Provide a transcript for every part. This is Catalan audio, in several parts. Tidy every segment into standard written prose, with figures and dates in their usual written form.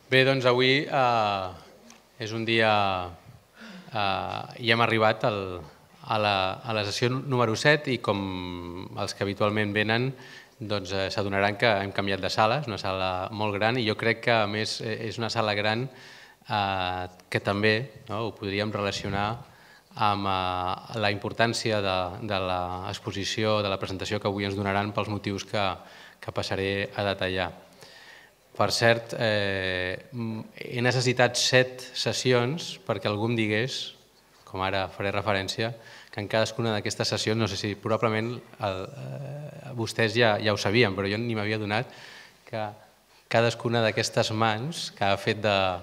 Bé, doncs avui és un dia i hem arribat a la sessió número 7 i com els que habitualment venen s'adonaran que hem canviat de sala, és una sala molt gran i jo crec que a més és una sala gran que també ho podríem relacionar amb la importància de l'exposició, de la presentació que avui ens donaran pels motius que passaré a detallar. Per cert, he necessitat 7 sessions perquè algú em digués, com ara faré referència, que en cadascuna d'aquestes sessions, no sé si probablement vostès ja ho sabien, però jo ni m'havia adonat que cadascuna d'aquestes mans que ha fet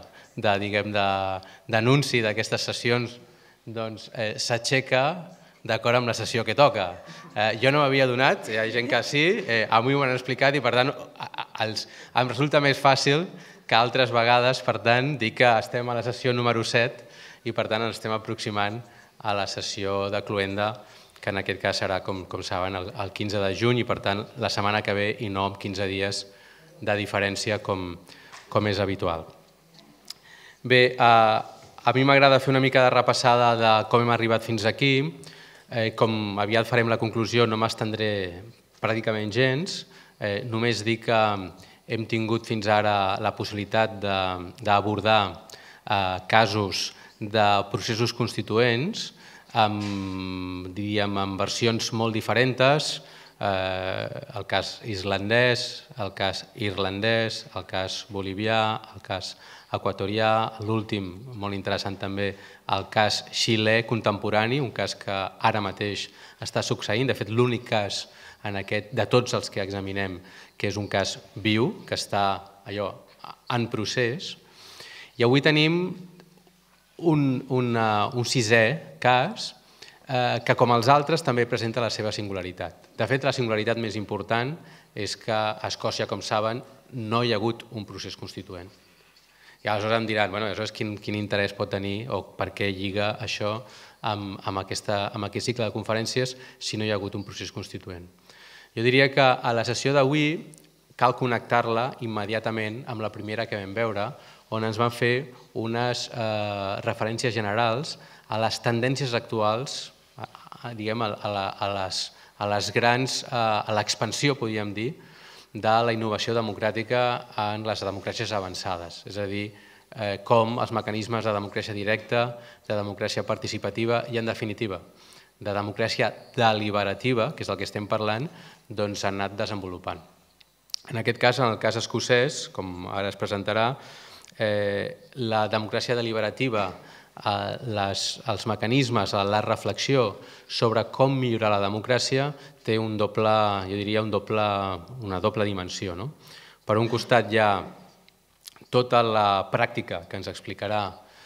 d'anunci d'aquestes sessions s'aixeca d'acord amb la sessió que toca. Jo no m'havia adonat, hi ha gent que sí, a mi m'ho han explicat i per tant em resulta més fàcil que altres vegades, per tant, dir que estem a la sessió número 7 i per tant ens estem aproximant a la sessió de cloenda, que en aquest cas serà, com saben, el 15 de juny i per tant la setmana que ve i no amb 15 dies de diferència com és habitual. Bé, a mi m'agrada fer una mica de repassada de com hem arribat fins aquí. Com aviat farem la conclusió, no m'estendré pràcticament gens, només dir que hem tingut fins ara la possibilitat d'abordar casos de processos constituents amb versions molt diferents, el cas islandès, el cas irlandès, el cas bolivià, el cas equatorià, l'últim, molt interessant també, el cas xilè contemporani, un cas que ara mateix està succeint, de fet l'únic cas de tots els que examinem que és un cas viu, que està en procés, i avui tenim un sisè cas que, com els altres, també presenta la seva singularitat. De fet, la singularitat més important és que a Escòcia, com saben, no hi ha hagut un procés constituent. I aleshores em diran, aleshores quin interès pot tenir o per què lliga això amb aquest cicle de conferències si no hi ha hagut un procés constituent. Jo diria que a la sessió d'avui cal connectar-la immediatament amb la primera que vam veure, on ens van fer unes referències generals a les tendències actuals, diguem, a l'expansió, podríem dir, de la innovació democràtica en les democràcies avançades, és a dir, com els mecanismes de democràcia directa, de democràcia participativa i, en definitiva, de democràcia deliberativa, que és el que estem parlant, doncs s'han anat desenvolupant. En aquest cas, en el cas escocès, com ara es presentarà, la democràcia deliberativa, els mecanismes, la reflexió sobre com millorar la democràcia té una doble dimensió. Per un costat hi ha tota la pràctica que ens explicarà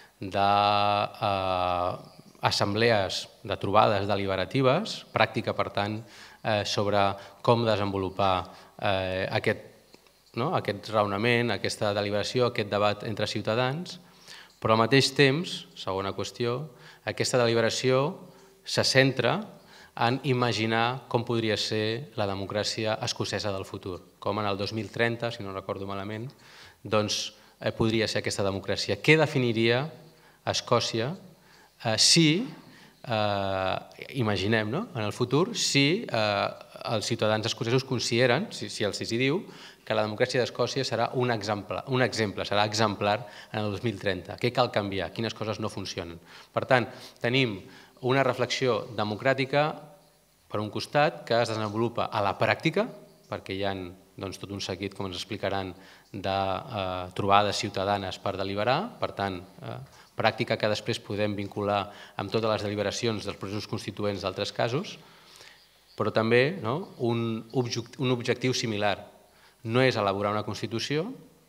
d'assemblees, de trobades deliberatives, pràctica, per tant, sobre com desenvolupar aquest raonament, aquesta deliberació, aquest debat entre ciutadans, però al mateix temps, segona qüestió, aquesta deliberació se centra en imaginar com podria ser la democràcia escocesa del futur, com en el 2030, si no recordo malament, doncs podria ser aquesta democràcia. Què definiria Escòcia si, imaginem, en el futur, si els ciutadans escocesos consideren, si els hi diu, que la democràcia d'Escòcia serà un exemple, serà exemplar en el 2030. Què cal canviar? Quines coses no funcionen? Per tant, tenim una reflexió democràtica, per un costat, que es desenvolupa a la pràctica, perquè hi ha tot un seguit, com ens explicaran, de trobades ciutadanes per deliberar, per tant, pràctica que després podem vincular amb totes les deliberacions dels processos constituents d'altres casos, però també un objectiu similar. No és elaborar una Constitució,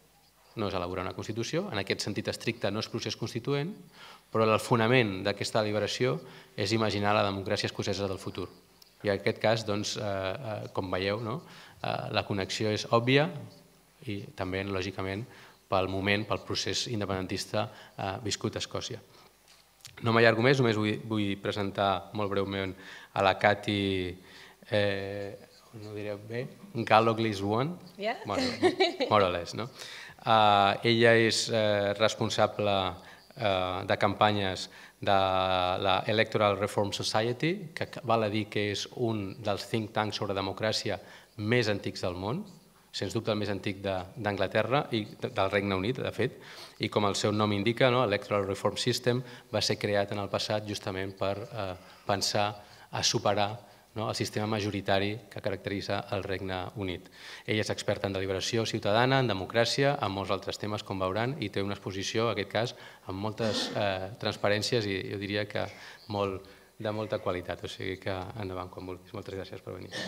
en aquest sentit estricte no és procés constituent, però el fonament d'aquesta deliberació és imaginar la democràcia escocesa del futur. I en aquest cas, com veieu, la connexió és òbvia i també, lògicament, pel moment, pel procés independentista viscut a Escòcia. No m'allargo més, només vull presentar molt breument a la Cati no ho diré bé, Galloglys 1, more or less, no? Ella és responsable de campanyes de la Electoral Reform Society, que val a dir que és un dels think tanks sobre democràcia més antics del món, sens dubte el més antic d'Anglaterra i del Regne Unit, de fet, i com el seu nom indica, l'Electoral Reform System va ser creat en el passat justament per pensar a superar el sistema majoritari que caracteritza el Regne Unit. Ella és experta en deliberació ciutadana, en democràcia, en molts altres temes, com veuran, i té una exposició, en aquest cas, amb moltes transparències i jo diria que de molta qualitat. O sigui que endavant quan vulguis. Moltes gràcies per venir.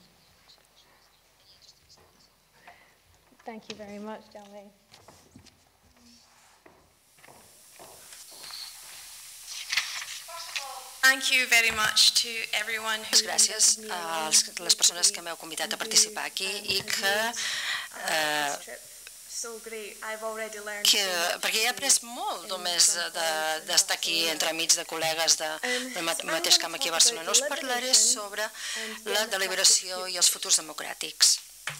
Thank you very much, Xiaomei. Thank you very much to everyone who... Gràcies a les persones que m'heu convidat a participar aquí i perquè he après molt només d'estar aquí entremig de col·legues del mateix camp aquí a Barcelona. Us parlaré sobre la deliberació i els futurs democràtics.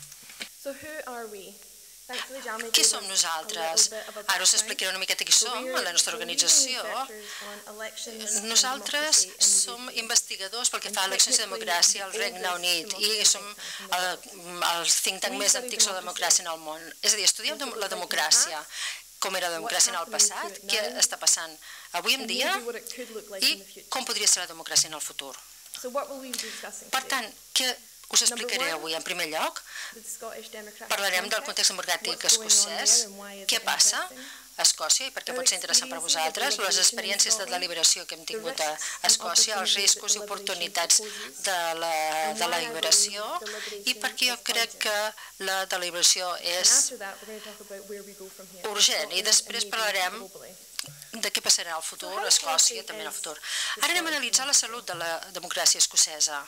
Qui som nosaltres? Ara us explicaré una miqueta qui som, la nostra organització. Nosaltres som investigadors pel que fa a eleccions i democràcia al Regne Unit i som el think tank més antic sobre democràcia en el món. És a dir, estudiem la democràcia, com era la democràcia en el passat, què està passant avui en dia i com podria ser la democràcia en el futur. Per tant, què us explicaré avui? En primer lloc, parlarem del context democràtic escocès, què passa a Escòcia i per què pot ser interessant per a vosaltres, les experiències de deliberació que hem tingut a Escòcia, els riscos i oportunitats de la deliberació i per què jo crec que la deliberació és urgent. I després parlarem de què passarà al futur a Escòcia i també en el futur. Ara anem a analitzar la salut de la democràcia escocesa.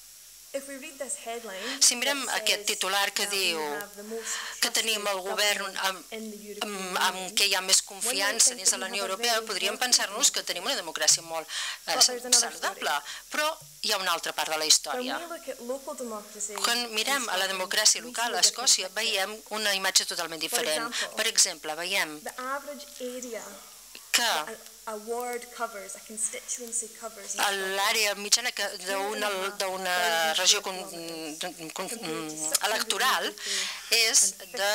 Si mirem aquest titular que diu que tenim el govern amb què hi ha més confiança dins de la Unió Europea, podríem pensar-nos que tenim una democràcia molt saludable, però hi ha una altra part de la història. Quan mirem a la democràcia local a Escòcia, veiem una imatge totalment diferent. Per exemple, veiem que l'àrea mitjana d'una regió electoral és de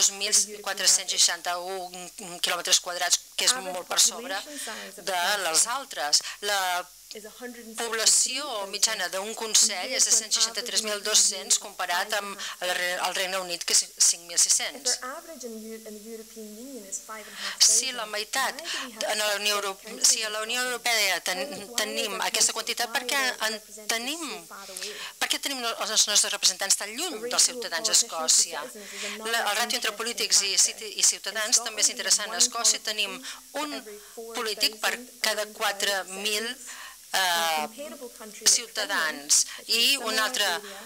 2.461 quilòmetres quadrats, que és molt per sobre de les altres. La població mitjana d'un consell és de 163.200 comparat amb el Regne Unit, que és 5.600. Si la meitat, si a la Unió Europea tenim aquesta quantitat, per què tenim els nostres representants tan lluny dels ciutadans a Escòcia? El ràtio entre polítics i ciutadans també és interessant. A Escòcia tenim un polític per cada 4.000 ciutadans i un altre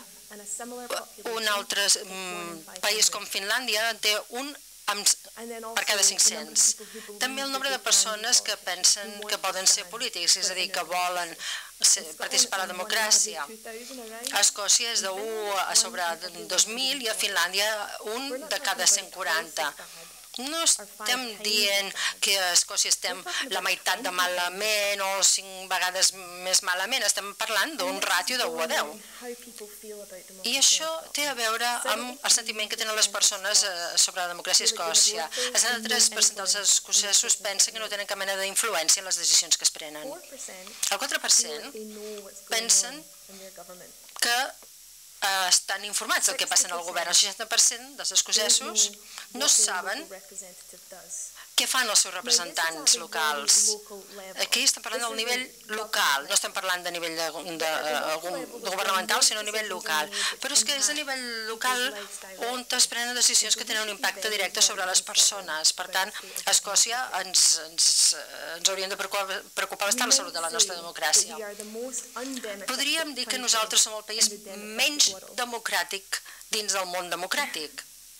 país com Finlàndia té un per cada 500. També el nombre de persones que pensen que poden ser polítics, és a dir, que volen participar a la democràcia. A Escòcia és d'1 a sobre 2.000 i a Finlàndia un de cada 140. No estem dient que a Escòcia estem la meitat de malament o 5 vegades més malament, estem parlant d'un ràtio de 1 a 10. I això té a veure amb el sentiment que tenen les persones sobre la democràcia a Escòcia. El 73% dels escocesos pensen que no tenen cap mena d'influència en les decisions que es prenen. El 4% pensen que estan informats del que passa en el govern. El 60% dels escocesos no saben què fan els seus representants locals. Aquí estem parlant del nivell local, no estem parlant de nivell governamental, sinó a nivell local. Però és que és a nivell local on es prenen decisions que tenen un impacte directe sobre les persones. Per tant, a Escòcia ens hauríem de preocupar bastant la salut de la nostra democràcia. Podríem dir que nosaltres som el país menys democràtic dins del món democràtic.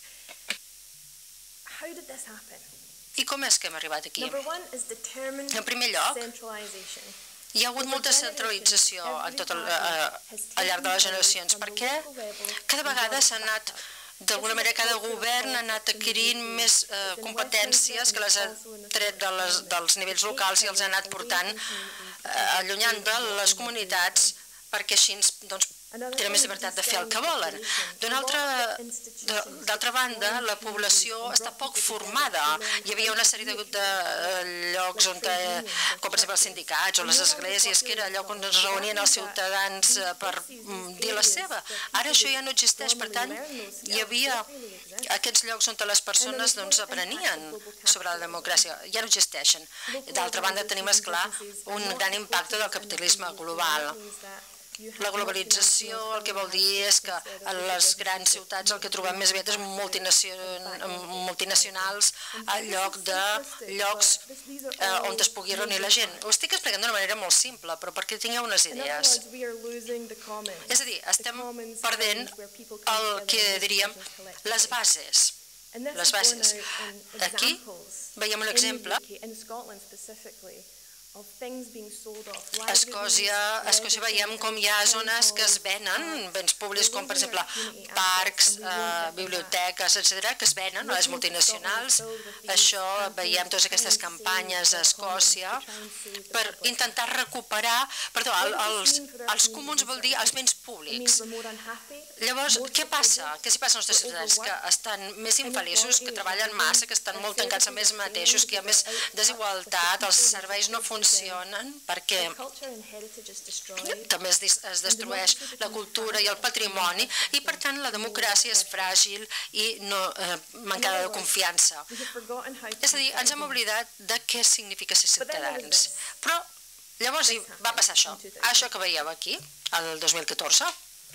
I com és que hem arribat aquí? En primer lloc, hi ha hagut molta centralització al llarg de les generacions, perquè cada vegada s'ha anat d'alguna manera cada govern ha anat adquirint més competències que les ha tret dels nivells locals i els ha anat portant allunyant de les comunitats perquè així tenen més llibertat de fer el que volen. D'altra banda, la població està poc formada. Hi havia una sèrie de llocs on, com per exemple els sindicats o les esglésies, que era lloc on es reunien els ciutadans per dir la seva. Ara això ja no existeix, per tant, hi havia aquests llocs on les persones aprenien sobre la democràcia. Ja no existeixen. D'altra banda, tenim, esclar, un gran impacte del capitalisme global. La globalització el que vol dir és que a les grans ciutats el que trobem més aviat és multinacionals al lloc de llocs on es pugui reunir la gent. Ho estic explicant d'una manera molt simple, però perquè tingueu unes idees. És a dir, estem perdent el que diríem les bases. Les bases. Aquí veiem un exemple. A Escòcia veiem com hi ha zones que es venen, béns públics com per exemple parcs, biblioteques, etc., que es venen a les multinacionals. Això veiem totes aquestes campanyes a Escòcia per intentar recuperar, els comuns vol dir els béns públics. Llavors, què passa? Què s'hi passa als nostres ciutadans? Que estan més infeliços, que treballen massa, que estan molt tancats amb ells mateixos, que hi ha més desigualtat, els serveis no funcionen, perquè també es destrueix la cultura i el patrimoni i, per tant, la democràcia és fràgil i mancada de confiança. És a dir, ens hem oblidat de què significa ser ciutadans. Però llavors va passar això. Això que veieu aquí, el 2014.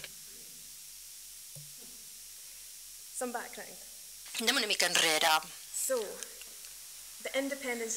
Anem una mica enrere. El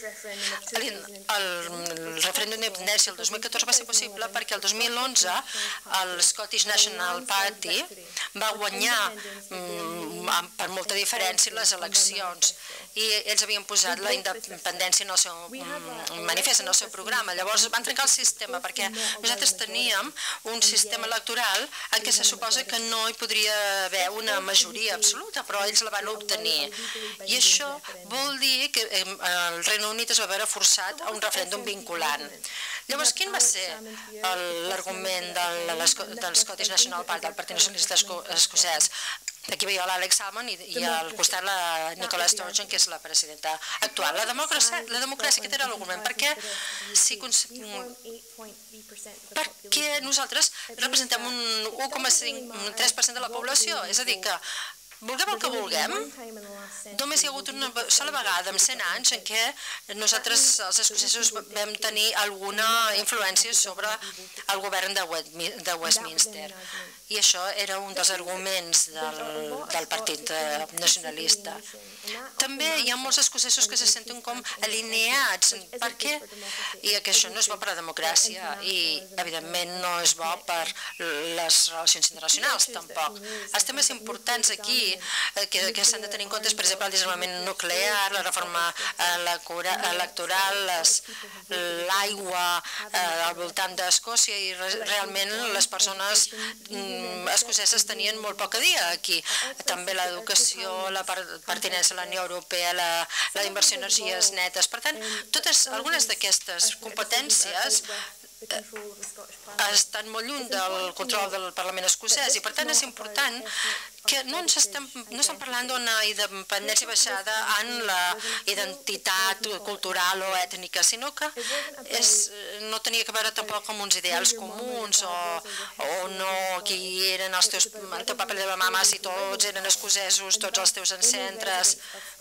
referèndum d'independència el 2014 va ser possible perquè el 2011 el Scottish National Party va guanyar per molta diferència les eleccions i ells havien posat la independència en el seu manifest, en el seu programa. Llavors van trencar el sistema perquè nosaltres teníem un sistema electoral en què se suposa que no hi podria haver una majoria absoluta, però ells la van obtenir. I això vol dir que el Regne Unit es va veure forçat a un referèndum vinculant. Llavors, quin va ser l'argument del Scottish National Party, del Partit Nacionalista Escocès? Aquí veieu l'Alex Salmond i al costat la Nicola Sturgeon, que és la presidenta actual. La democràcia, aquest era l'argument. Perquè nosaltres representem un 1,3% de la població, és a dir que vulguem el que vulguem, només hi ha hagut una sola vegada en 100 anys en què nosaltres, els escocesos, vam tenir alguna influència sobre el govern de Westminster. I això era un dels arguments del Partit Nacionalista. També hi ha molts escocesos que se senten com alineats. Per què? I que això no és bo per la democràcia i, evidentment, no és bo per les relacions internacionals, tampoc. Els temes importants aquí que s'han de tenir en compte és, per exemple, el desarmament nuclear, la reforma electoral, l'aigua al voltant d'Escòcia i realment les persones escoceses tenien molt poc a dir aquí. També l'educació, la pertinença a la Unió Europea, la inversió en energies netes. Per tant, algunes d'aquestes competències estan molt lluny del control del Parlament escocès i, per tant, és important que no estem parlant d'una independència basada en la identitat cultural o ètnica, sinó que no tenia que veure tampoc amb uns ideals comuns o no qui eren el teu papa i la teva mama, si tots eren escocesos, tots els teus ancestres.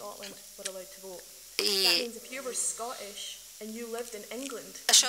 Això,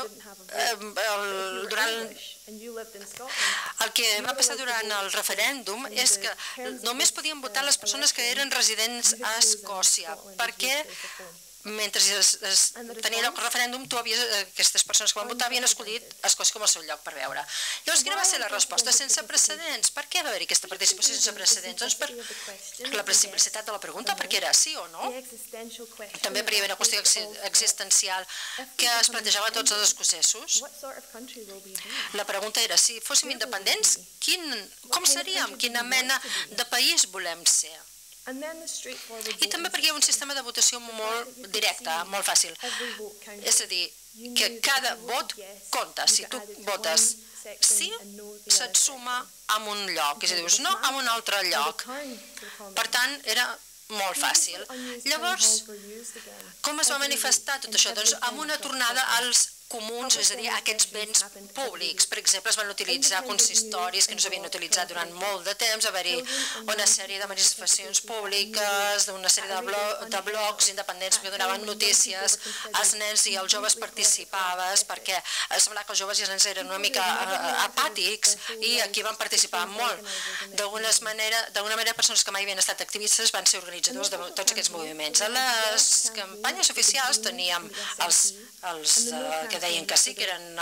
el que va passar durant el referèndum és que només podien votar les persones que eren residents a Escòcia, perquè mentre tenia lloc el referèndum, aquestes persones que van votar havien escollit Escòcia com el seu lloc per veure. Llavors, quina va ser la resposta? Sense precedents. Per què va haver-hi aquesta participació sense precedents? Doncs per la simplicitat de la pregunta, perquè era sí o no. També perquè hi havia una qüestió existencial que es plantejava a tots els escocesos. La pregunta era, si fóssim independents, com seríem? Quina mena de país volem ser? I també perquè hi ha un sistema de votació molt directe, molt fàcil. És a dir, que cada vot compta. Si tu votes sí, se't suma a un lloc. I si dius no, a un altre lloc. Per tant, era molt fàcil. Llavors, com es va manifestar tot això? Doncs amb una tornada als comuns, és a dir, aquests béns públics. Per exemple, es van utilitzar consistoris que no s'havien utilitzat durant molt de temps, haver-hi una sèrie de manifestacions públiques, una sèrie de blocs independents que donaven notícies als nens i als joves participaves, perquè semblava que els joves i els nens eren una mica apàtics i aquí van participar molt. D'alguna manera, persones que mai havien estat activistes van ser organitzadors de tots aquests moviments. A les campanyes oficials teníem els que deien que sí, que eren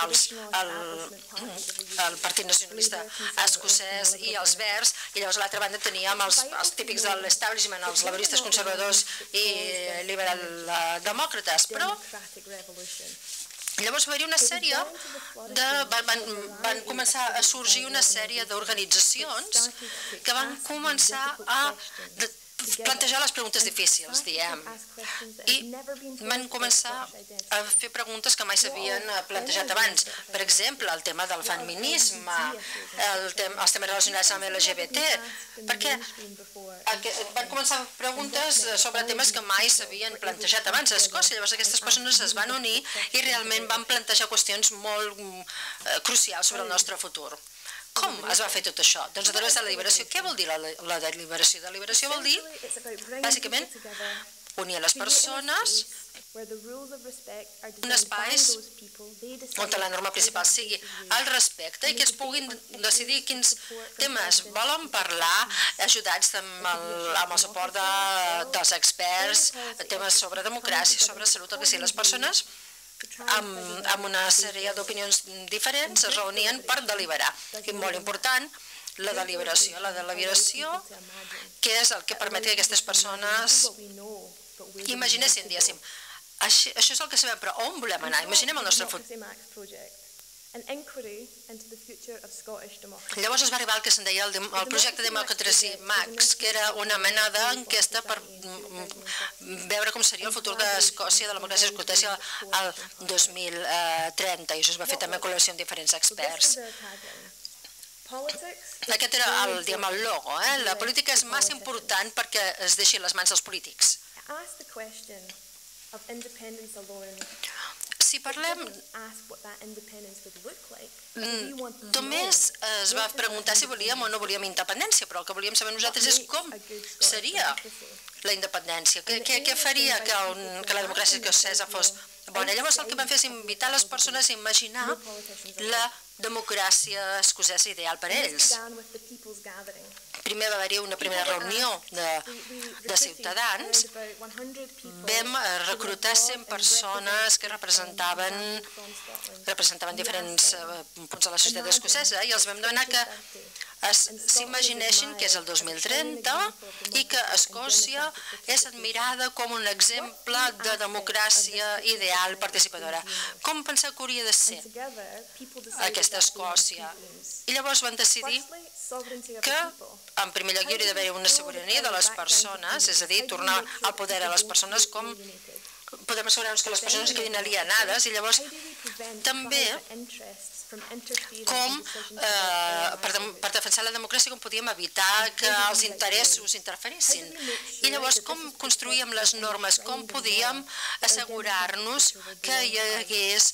el Partit Nacionalista Escocès i els Verds, i llavors a l'altra banda teníem els típics de l'establishment, els laboristes conservadors i liberal-demòcrates, però llavors va haver-hi una sèrie van començar a sorgir una sèrie d'organitzacions que van començar a plantejar les preguntes difícils, diem, i van començar a fer preguntes que mai s'havien plantejat abans. Per exemple, el tema del feminisme, els temes relacionats amb LGBT, perquè van començar preguntes sobre temes que mai s'havien plantejat abans a Escòcia. Llavors aquestes persones es van unir i realment van plantejar qüestions molt crucials sobre el nostre futur. Com es va fer tot això? Doncs a través de la deliberació. Què vol dir la deliberació? Deliberació vol dir, bàsicament, unir les persones un espais on la norma principal sigui el respecte i que es puguin decidir quins temes volen parlar, ajudats amb el suport dels experts, temes sobre democràcia, sobre salut, el que sigui. Les persones amb una sèrie d'opinions diferents es reunien per deliberar. I molt important, la deliberació, que és el que permet que aquestes persones imaginessin, diguéssim, això és el que sabem, però on volem anar? Imaginem el nostre futur. Llavors es va arribar al que se'n deia el projecte Democracy Max, que era una mena d'enquesta per veure com seria el futur d'Escòcia, de la democràcia escocesa al 2030, i això es va fer també en col·laboració amb diferents experts. Aquest era el logo. La política és massa important perquè es deixi a les mans dels polítics. Si parlem, només es va preguntar si volíem o no volíem independència, però el que volíem saber nosaltres és com seria la independència, què faria que la democràcia escocesa fos bona. Llavors el que vam fer és invitar les persones a imaginar la democràcia escocesa ideal per a ells. Primer va haver-hi una primera reunió de ciutadans. Vam reclutar 100 persones que representaven diferents punts de la societat escocesa i els vam demanar que s'imaginessin que és el 2030 i que Escòcia és admirada com un exemple de democràcia ideal participadora. Com pensar que hauria de ser aquesta Escòcia? I llavors van decidir que, en primer lloc, hi hauria d'haver una sobirania de les persones, és a dir, tornar al poder a les persones com podem assegurar-nos que les persones es quedin alienades i llavors també com per defensar la democràcia com podíem evitar que els interessos interferissin. I llavors com construíem les normes, com podíem assegurar-nos que hi hagués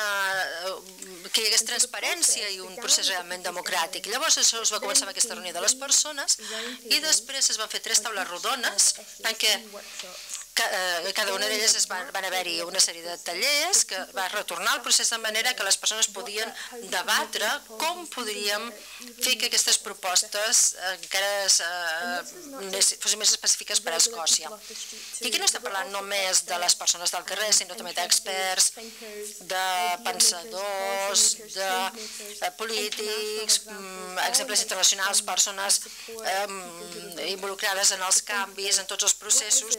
transparència i un procés realment democràtic. Llavors això es va començar amb aquesta reunió de les persones i després es van fer 3 taules rodones en què cada una d'elles van haver-hi una sèrie de tallers que va retornar el procés de manera que les persones podien debatre com podríem fer que aquestes propostes encara fossin més específiques per a Escòcia. I aquí no estem parlant només de les persones del carrer, sinó també d'experts, de pensadors, de polítics, exemples internacionals, persones involucrades en els canvis, en tots els processos.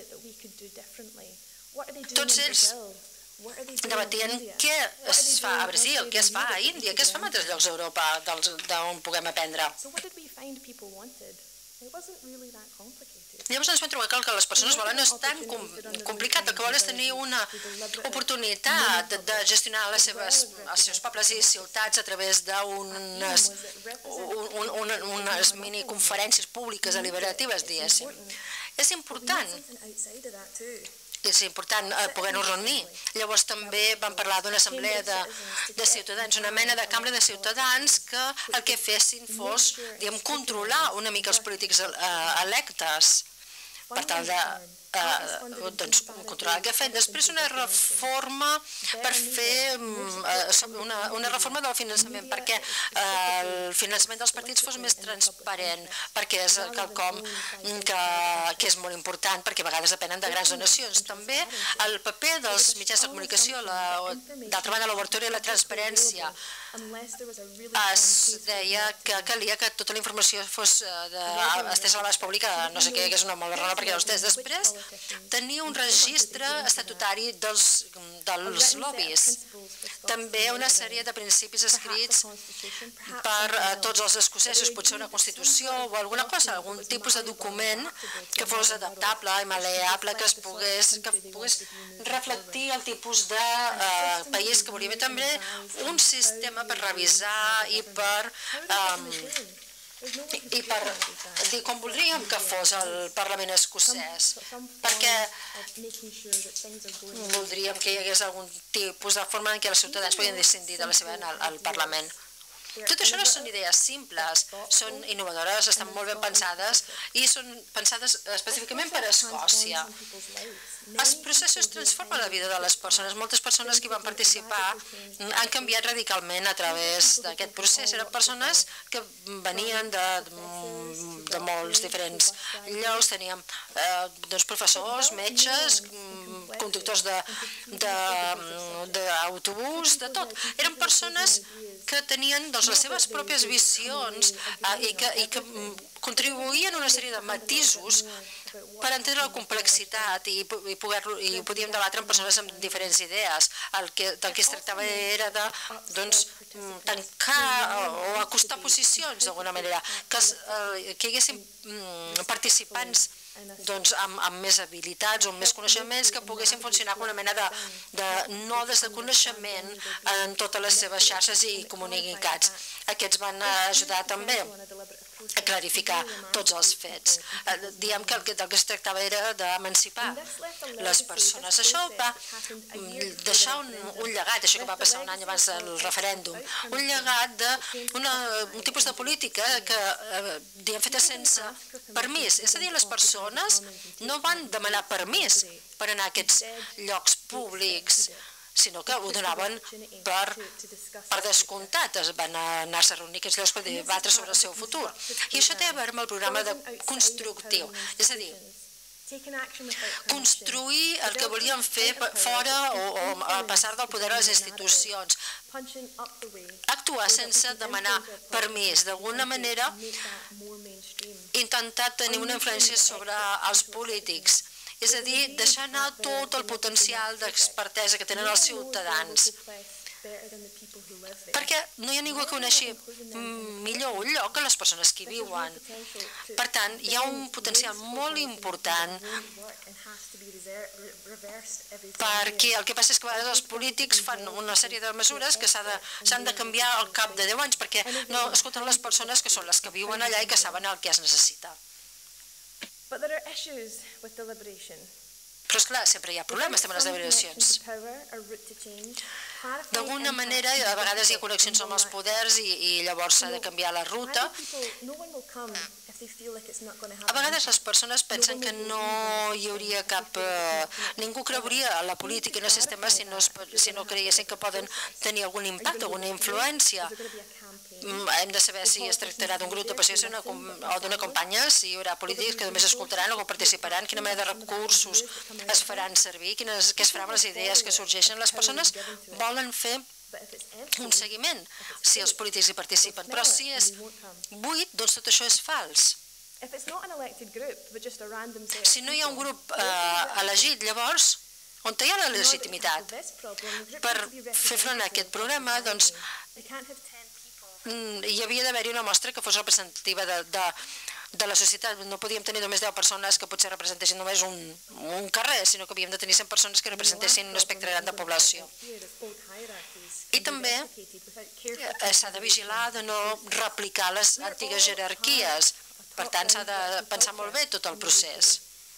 Tots ells debatien què es fa a Brasil, què es fa a Índia, què es fa en altres llocs d'Europa d'on puguem aprendre. Llavors ens vam trobar que el que les persones volen no és tan complicat, el que volen és tenir una oportunitat de gestionar els seus pobles i ciutats a través d'unes miniconferències públiques deliberatives, diguéssim. És important poder-nos reunir. Llavors també vam parlar d'una assemblea de ciutadans, una mena de cambra de ciutadans que el que fessin fos, diguem, controlar una mica els polítics electes per tal de controlar el que ha fet. Després una reforma per fer una reforma del finançament, perquè el finançament dels partits fos més transparent, perquè és quelcom que és molt important, perquè a vegades depenen de grans donacions. També el paper dels mitjans de comunicació, d'altra banda l'obertura i la transparència. Es deia que calia que tota la informació fos estesa a l'abast públic, no sé què, que és una molt errada perquè vostès. Després tenia un registre estatutari dels lobbies, també una sèrie de principis escrits per tots els escocesos, potser una constitució o alguna cosa, algun tipus de document que fos adaptable i maleable, que pogués reflectir el tipus de país que volíem. També un sistema per revisar i per dir com voldríem que fos el Parlament escocès, perquè voldríem que hi hagués algun tipus de forma en què els ciutadans podien decidir de la seva al Parlament. Tot això no són idees simples, són innovadores, estan molt ben pensades i són pensades específicament per a Escòcia. Els processos transformen la vida de les persones. Moltes persones que hi van participar han canviat radicalment a través d'aquest procés. Eren persones que venien de molts diferents llocs. Teníem professors, metges, conductors d'autobús, de tot. Eren persones que tenien les seves pròpies visions i que contribuïen a una sèrie de matisos per entendre la complexitat i podíem debatre amb persones amb diferents idees. Del que es tractava era de tancar o acostar posicions d'alguna manera, que hi haguessin participants amb més habilitats o amb més coneixements que poguessin funcionar com una mena de nodes de coneixement en totes les seves xarxes i comunicats. Aquests van ajudar també a clarificar tots els fets. Diem que del que es tractava era d'emancipar les persones. Això va deixar un llegat, això que va passar un any abans del referèndum, un llegat d'un tipus de política que feta sense permís. És a dir, les persones no van demanar permís per anar a aquests llocs públics, sinó que ho donaven per descomptat. Van anar-se a reunir aquests llocs per debatre sobre el seu futur. I això té a veure amb el programa constructiu. És a dir, construir el que volíem fer fora o passar del poder a les institucions. Actuar sense demanar permís. D'alguna manera, intentar tenir una influència sobre els polítics. És a dir, deixar anar tot el potencial d'expertesa que tenen els ciutadans. Perquè no hi ha ningú que coneixi millor un lloc que les persones que hi viuen. Per tant, hi ha un potencial molt important perquè el que passa és que a vegades els polítics fan una sèrie de mesures que s'han de canviar al cap de 10 anys perquè no escolten les persones que són les que viuen allà i que saben el que es necessita. Però esclar, sempre hi ha problemes amb les deliberacions. D'alguna manera, a vegades hi ha connexions amb els poders i llavors s'ha de canviar la ruta. A vegades les persones pensen que no hi hauria cap... Ningú creuria a la política i en el sistema si no creiessin que poden tenir algun impacte, alguna influència. Hem de saber si es tractarà d'un grup de pacients o d'una companya, si hi haurà polítics que només escoltaran o participaran, quina mena de recursos es faran servir, què es farà amb les idees que sorgeixen. Les persones volen fer un seguiment si els polítics hi participen, però si és buit, doncs tot això és fals. Si no hi ha un grup elegit, llavors, on hi ha la legitimitat? Per fer front a aquest problema, doncs, hi havia d'haver-hi una mostra que fos representativa de la societat. No podíem tenir només 10 persones que potser representessin només un carrer, sinó que havíem de tenir 100 persones que representessin un espectre gran de població. I també s'ha de vigilar de no replicar les antigues jerarquies. Per tant, s'ha de pensar molt bé tot el procés.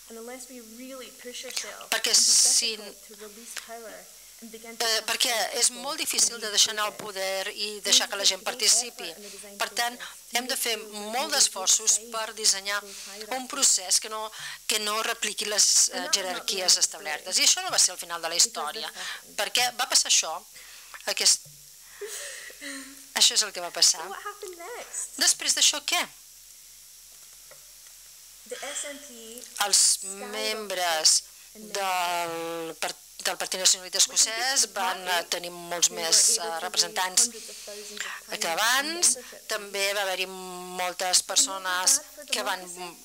Perquè és molt difícil de deixar anar el poder i deixar que la gent participi. Per tant, hem de fer molt d'esforços per dissenyar un procés que no repliqui les jerarquies establertes. I això no va ser el final de la història. Perquè va passar això. Això és el que va passar. Després d'això, què? Els membres del Partit Nacionalista Escocès van tenir molts més representants que abans. També va haver-hi moltes persones que van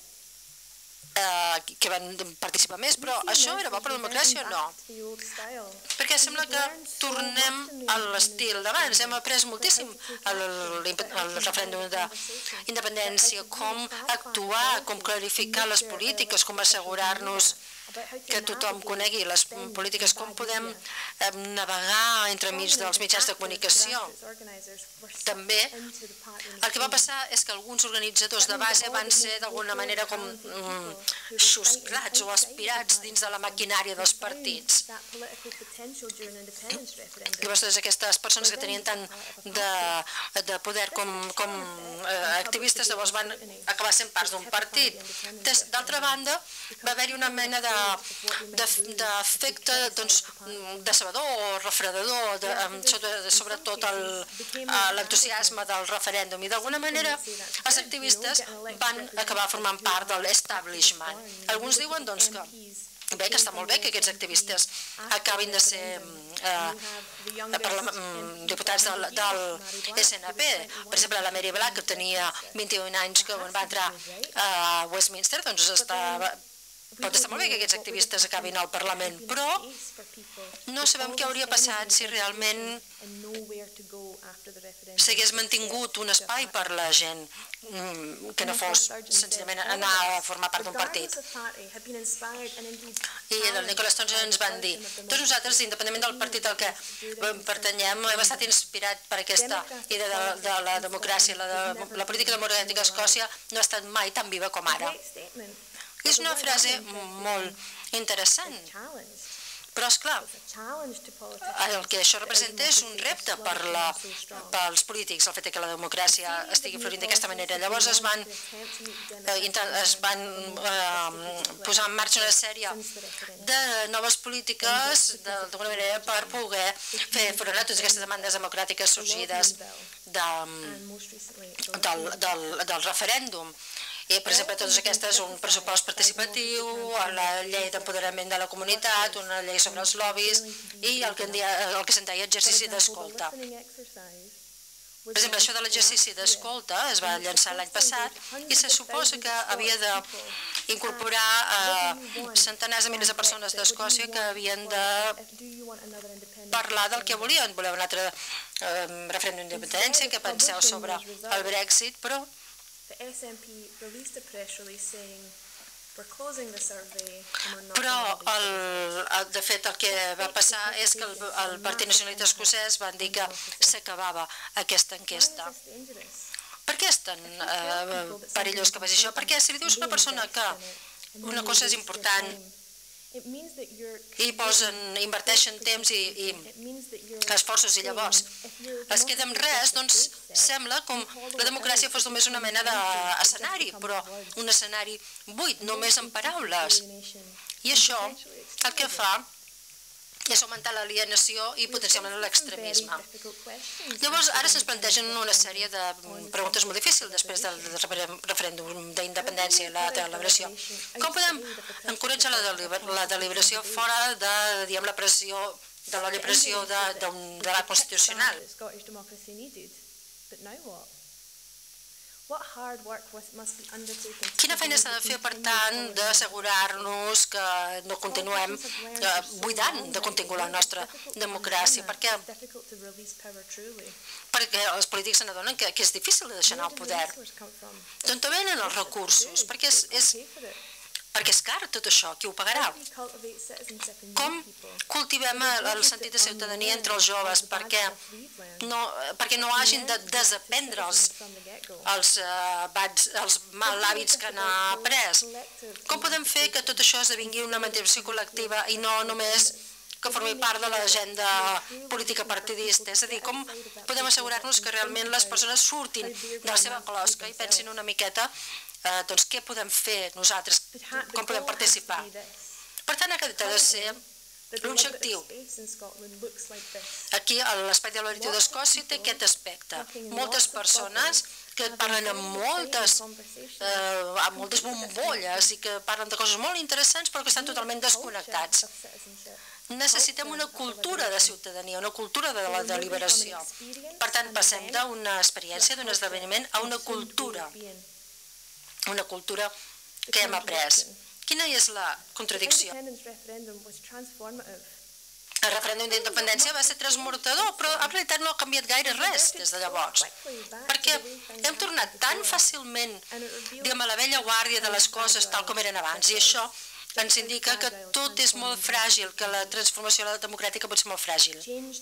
participar més, però això era bo per la democràcia o no? Perquè sembla que tornem a l'estil d'abans. Hem après moltíssim al referèndum d'independència, com actuar, com clarificar les polítiques, com assegurar-nos que tothom conegui les polítiques, com podem navegar entremig dels mitjans de comunicació. També el que va passar és que alguns organitzadors de base van ser d'alguna manera com xusclats o aspirats dins de la maquinària dels partits. Llavors, totes aquestes persones que tenien tant de poder com activistes llavors van acabar sent parts d'un partit. D'altra banda, va haver-hi una mena d'efecte decebedor o refredador sobre tot l'entusiasme del referèndum i d'alguna manera els activistes van acabar formant part de l'establishment. Alguns diuen que està molt bé que aquests activistes acabin de ser diputats del SNP. Per exemple, la Mary Black, que tenia 21 anys, que va entrar a Westminster, doncs pot estar molt bé que aquests activistes acabin al Parlament, però no sabem què hauria passat si realment s'hagués mantingut un espai per la gent que no fos senzillament anar a formar part d'un partit. I el Nicholas Sturgeon ens van dir: tots nosaltres, independentment del partit al que pertanyem, hem estat inspirat per aquesta idea de la democràcia. La política democràtica a Escòcia no ha estat mai tan viva com ara. És una frase molt interessant, però esclar, el que això representa és un repte pels polítics, el fet que la democràcia estigui florint d'aquesta manera. Llavors es van posar en marxa una sèrie de noves polítiques d'alguna manera per poder fer front a totes aquestes demandes democràtiques sorgides del referèndum. I, per exemple, totes aquestes, un pressupost participatiu, la llei d'empoderament de la comunitat, una llei sobre els lobbies i el que se'n deia exercici d'escolta. Per exemple, això de l'exercici d'escolta es va llançar l'any passat i se suposa que havia d'incorporar centenars de milers de persones d'Escòcia que havien de parlar del que volien. Voleu un altre referèndum d'independència, què penseu sobre el Brexit, però de fet, el que va passar és que el Partit Nacionalista Escocès van dir que s'acabava aquesta enquesta. Per què és tan perillós que faci això? Perquè si li dius a una persona que una cosa és important i inverteixen temps i esforços i llavors es queda amb res, doncs sembla com la democràcia fos només una mena d'escenari, però un escenari buit, només en paraules. I això el que fa és augmentar l'alienació i potencialment l'extremisme. Llavors, ara se'ns plantegen una sèrie de preguntes molt difícils després del referèndum d'independència i la deliberació. Com podem encoratjar la deliberació fora de la pressió de la Constitucional? Quina feina s'ha de fer, per tant, d'assegurar-nos que no continuem buidant de contingut la nostra democràcia? Perquè els polítics se n'adonen que és difícil de deixar anar el poder. D'on venen els recursos? Perquè és car tot això, qui ho pagarà? Com cultivem el sentit de ciutadania entre els joves perquè no hagin de desaprendre els mal hàbits que han après? Com podem fer que tot això esdevingui una motivació col·lectiva i no només que formi part de l'agenda política partidista? És a dir, com podem assegurar-nos que realment les persones surtin de la seva closca i pensin una miqueta doncs què podem fer nosaltres, com podem participar. Per tant, aquest ha de ser l'objectiu. Aquí, l'Espai de l'Auditiu d'Escòcia té aquest aspecte. Moltes persones que parlen amb moltes bombolles i que parlen de coses molt interessants però que estan totalment desconnectats. Necessitem una cultura de ciutadania, una cultura de la deliberació. Per tant, passem d'una experiència, d'un esdeveniment, a una cultura que hem après. Quina és la contradicció? El referèndum d'independència va ser transmortador, però en realitat no ha canviat gaire res des de llavors, perquè hem tornat tan fàcilment a la vella guàrdia de les coses tal com eren abans, i això ens indica que tot és molt fràgil, que la transformació democràtica pot ser molt fràgil.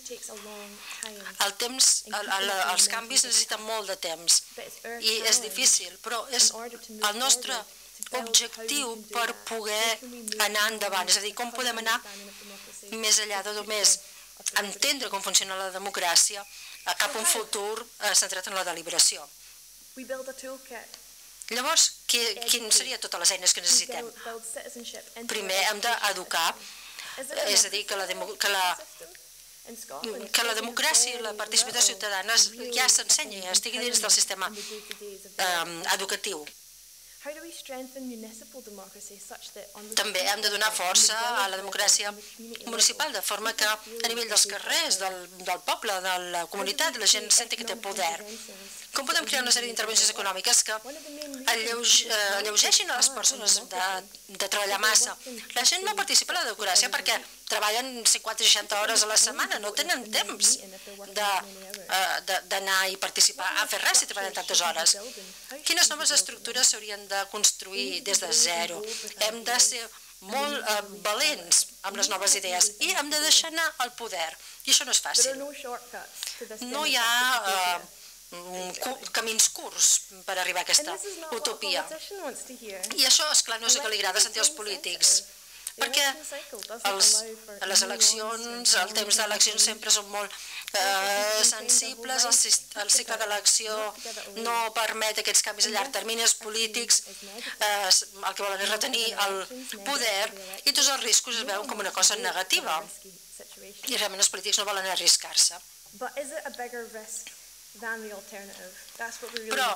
Els canvis necessiten molt de temps i és difícil, però és el nostre objectiu per poder anar endavant. És a dir, com podem anar més enllà de només entendre com funciona la democràcia cap a un futur centrat en la deliberació. Llavors, quines serien totes les eines que necessitem? Primer, hem d'educar, és a dir, que la democràcia i la participació ciutadana ja s'ensenya, ja estigui dins del sistema educatiu. També hem de donar força a la democràcia municipal, de forma que a nivell dels carrers, del poble, de la comunitat, la gent senti que té poder. Com podem crear una sèrie d'intervencions econòmiques que alleugeixin a les persones de treballar massa? La gent no participa en la democràcia perquè treballen 50 o 60 hores a la setmana, no tenen temps d'anar i participar, a fer res si treballen tantes hores. Quines noves estructures s'haurien de construir des de zero? Hem de ser molt valents amb les noves idees i hem de deixar anar el poder. I això no és fàcil. No hi ha camins curts per arribar a aquesta utopia. I això, esclar, no és el que li agrada sentir als polítics, perquè les eleccions, el temps d'eleccions sempre són molt sensibles, el cicle d'elecció no permet aquests canvis a llarg termini, els polítics el que volen és retenir el poder i tots els riscos es veuen com una cosa negativa i realment els polítics no volen arriscar-se. Però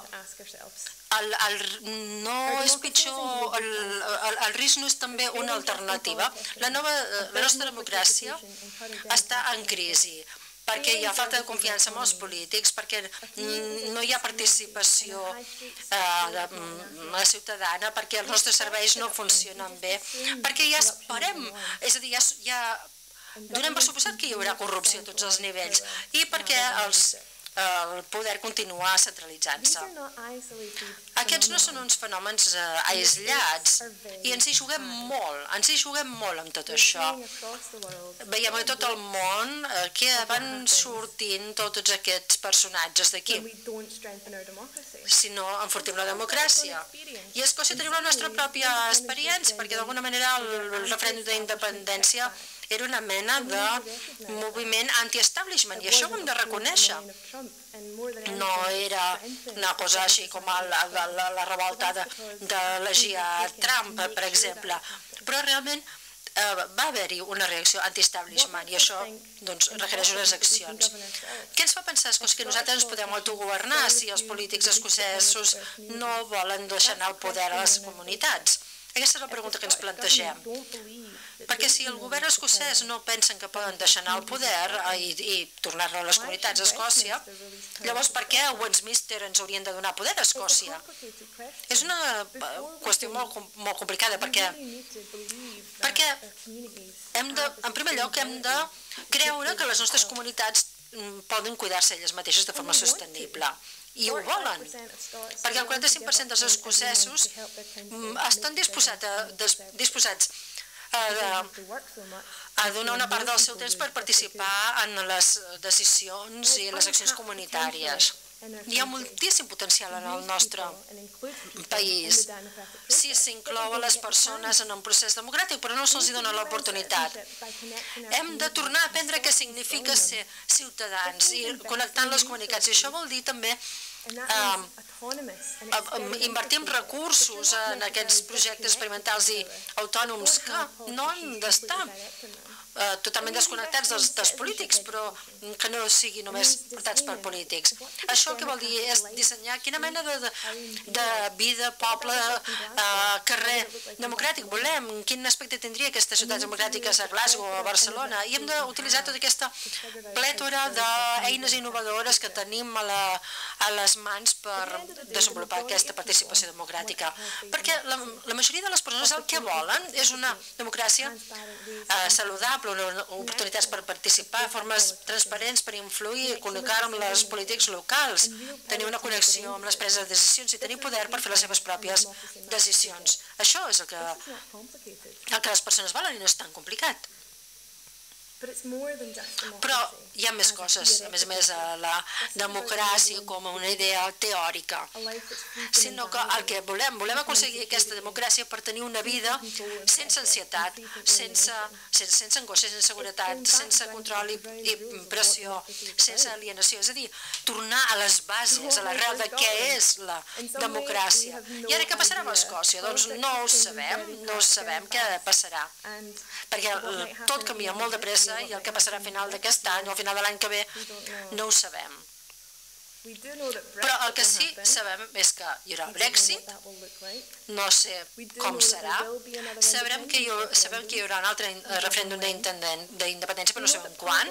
no és pitjor, el risc no és també una alternativa. La nostra democràcia està en crisi perquè hi ha falta de confiança en els polítics, perquè no hi ha participació ciutadana, perquè els nostres serveis no funcionen bé, perquè ja esperem, és a dir, ja donem per suposat que hi haurà corrupció a tots els nivells, i perquè els el poder continuar centralitzant-se. Aquests no són uns fenòmens aïslats i ens hi juguem molt amb tot això. Veiem a tot el món que van sortint tots aquests personatges d'aquí. Si no enfortim la democràcia. I a Escòcia tenim la nostra pròpia experiència, perquè d'alguna manera el referèndum d'independència era una mena de moviment anti-establishment, i això ho hem de reconèixer. No era una cosa així com la revolta d'elegir a Trump, per exemple, però realment va haver-hi una reacció anti-establishment i això requereix unes accions. Què ens fa pensar que nosaltres ens podem autogovernar si els polítics escocesos no volen deixar anar el poder a les comunitats? Aquesta és la pregunta que ens plantegem. Perquè si el govern escocès no pensen que poden deixar anar el poder i tornar-lo a les comunitats d'Escòcia, llavors per què a Westminster ens haurien de donar poder a Escòcia? És una qüestió molt complicada perquè en primer lloc hem de creure que les nostres comunitats poden cuidar-se elles mateixes de forma sostenible. I ho volen, perquè el 45% dels escocesos estan disposats a donar una part del seu temps per participar en les decisions i les accions comunitàries. Hi ha moltíssim potencial en el nostre país si s'inclou a les persones en un procés democràtic, però no se'ls dona l'oportunitat. Hem de tornar a aprendre què significa ser ciutadans i connectant les comunitats. I això vol dir també invertir en recursos en aquests projectes experimentals i autònoms que no han d'estar totalment desconnectats dels polítics, però que no siguin només portats per polítics. Això el que vol dir és dissenyar quina mena de vida, poble, carrer democràtic volem, quin aspecte tindria aquestes ciutats democràtiques a Glasgow o a Barcelona, i hem d'utilitzar tota aquesta plètora d'eines innovadores que tenim a les mans per desenvolupar aquesta participació democràtica. Perquè la majoria de les persones el que volen és una democràcia saludable, oportunitats per participar, formes transparents per influir i connectar amb les polítics locals, tenir una connexió amb les preses de decisions i tenir poder per fer les seves pròpies decisions. Això és el que les persones volen i no és tan complicat. Però hi ha més coses, a més la democràcia com una idea teòrica, sinó que el que volem aconseguir aquesta democràcia per tenir una vida sense ansietat, sense angoixa, sense seguretat, sense control i pressió, sense alienació, és a dir, tornar a les bases, a l'arrel de què és la democràcia. I ara què passarà amb Escòcia? Doncs no ho sabem què passarà, perquè tot canvia molt de pressa i el que passarà a final d'aquest any o al final de l'any que ve no ho sabem. Però el que sí sabem és que hi haurà Brexit, no sé com serà, sabem que hi haurà un altre referèndum d'independència, però no sabem quan.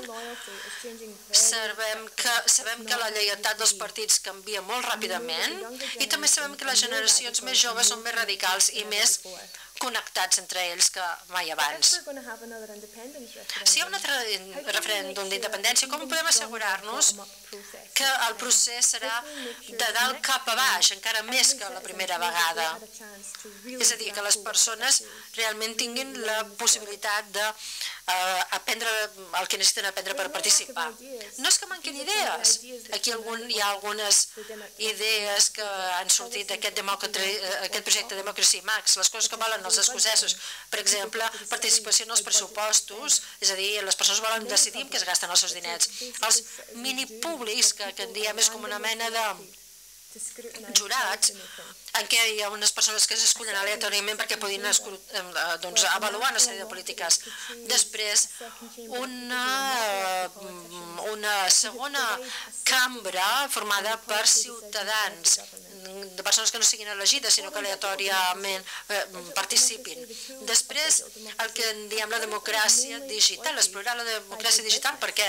Sabem que la lleialtat dels partits canvia molt ràpidament i també sabem que les generacions més joves són més radicals i més connectats entre ells que mai abans. Si hi ha un altre referèndum d'independència, com podem assegurar-nos que el procés serà de dalt cap a baix, encara més que la primera vegada? És a dir, que les persones realment tinguin la possibilitat d'aprendre el que necessiten aprendre per participar. No és que manquin idees. Aquí hi ha algunes idees que han sortit d'aquest projecte Democracy Max, les coses que volen els escocesos. Per exemple, participació en els pressupostos, és a dir, les persones volen decidir què es gasten els seus diners. Els minipúblics, que en diem és com una mena de jurats, en què hi ha unes persones que s'escullen aleatòriament perquè podin avaluar una sèrie de polítiques. Després, una segona cambra formada per ciutadans, de persones que no siguin elegides, sinó que aleatòriament participin. Després, el que en diem la democràcia digital, explorar la democràcia digital, perquè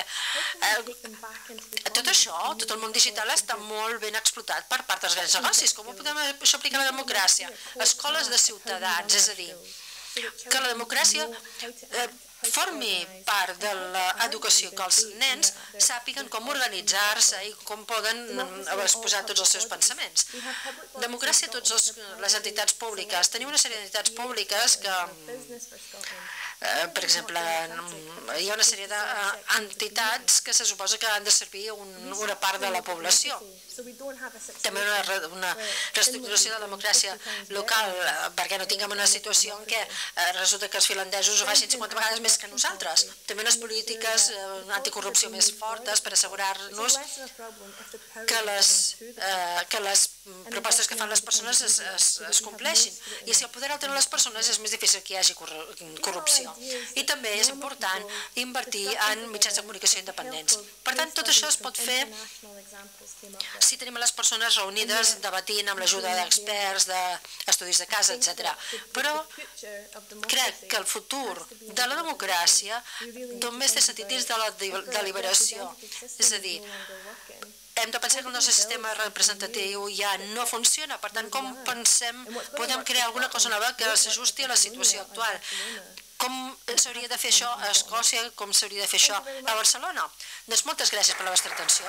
tot això, tot el món digital està molt ben explotat per part dels grans negocis. Com ho podem aplicar a la democràcia? Escoles de ciutadans, és a dir, que la democràcia formi part de l'educació, que els nens sàpiguen com organitzar-se i com poden exposar tots els seus pensaments. Democràcia a totes les entitats públiques. Tenim una sèrie d'entitats públiques que, per exemple, hi ha una sèrie d'entitats que se suposa que han de servir una part de la població. També una reestructuració de la democràcia local, perquè no tinguem una situació en què resulta que els finlandesos ho facin 50 vegades més que nosaltres. També unes polítiques anticorrupció més fortes per assegurar-nos que les propostes que fan les persones es compleixin. I si el poder el tenen les persones és més difícil que hi hagi corrupció. I també és important invertir en mitjans de comunicació independents. Per tant, tot això es pot fer si tenim les persones reunides debatint amb l'ajuda d'experts, d'estudis de casa, etc. Però crec que el futur de la democràcia només té sentit dins de la deliberació. És a dir, hem de pensar que el nostre sistema representatiu ja no funciona. Per tant, com pensem, podem crear alguna cosa nova que s'ajusti a la situació actual. Com s'hauria de fer això a Escòcia, com s'hauria de fer això a Barcelona? Doncs moltes gràcies per la vostra atenció.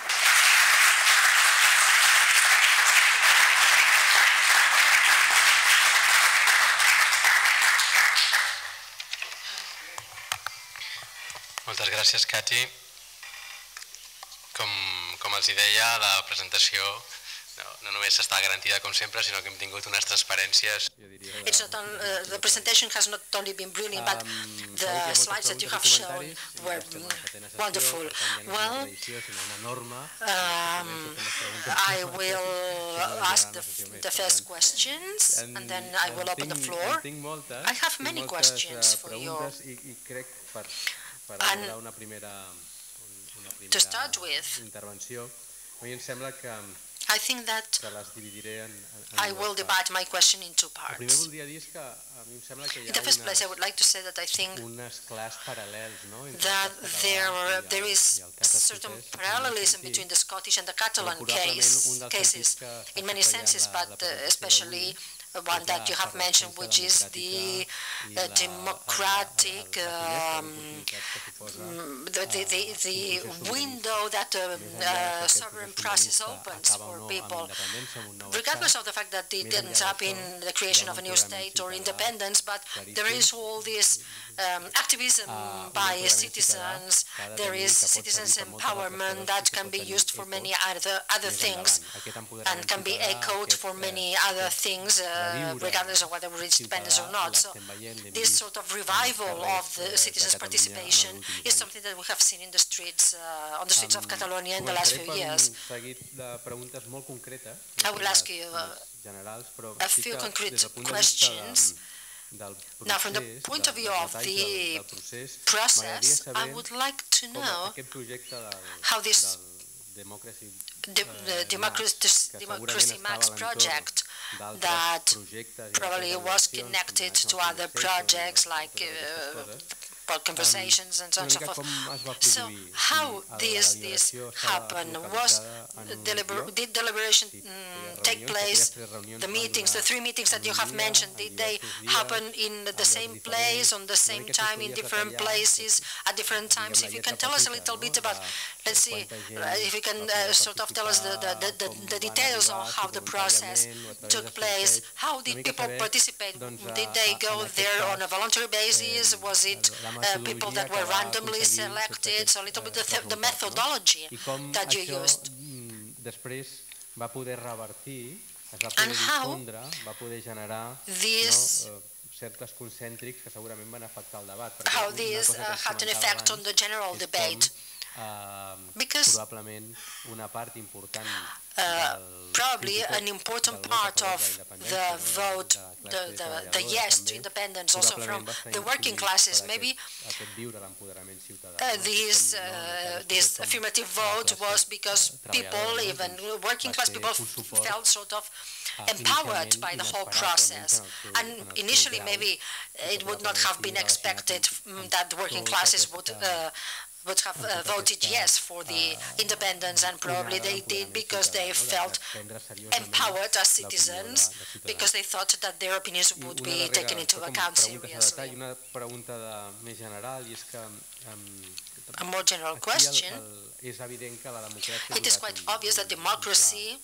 Moltes gràcies, Cati. Com els deia, la presentació no només està garantida com sempre, sinó que hem tingut unes transparències. The presentation has not only been brilliant, but the slides that you have shown were wonderful. Well, I will ask the first questions, and then I will open the floor. I have many questions for you. And to start with, I think that I will divide my question in two parts. In the first place, I would like to say that I think that there is certain parallelism between the Scottish and the Catalan cases in many senses, but especially one that you have mentioned, which is the democratic, the window that sovereign process opens for people, regardless of the fact that it ends up in the creation of a new state or independence, but there is all this activism by citizens, there is citizens' empowerment that can be used for many other things and can be echoed for many other things, regardless of whether we reach independence or not. So this sort of revival of the citizens' participation is something that we have seen in the streets, on the streets of Catalonia in the last few years. I will ask you a few concrete questions. Now, from the point of view of the process, I would like to know how this Democracy Max project that probably was connected to other projects like conversations and so on and so forth. So how this happened? Did deliberation take place? The meetings, the 3 meetings that you have mentioned, did they happen in the same place, on the same time, in different places, at different times? If you can tell us a little bit about, let's see, if you can sort of tell us the details of how the process took place. How did people participate? Did they go there on a voluntary basis? Was it people that were randomly selected? So a little bit the methodology that you used. And how this had an effect on the general debate. Because probably an important part of the vote, the yes to independence, also from the working classes, maybe this affirmative vote was because people, even working class people, felt sort of empowered by the whole process. And initially, maybe it would not have been expected that the working classes would would have voted yes for the independence, and probably they did because they felt empowered as citizens, because they thought that their opinions would be taken into account seriously. Una pregunta més general, i és que a more general question, és evident que la democràcia it is quite obvious that democracy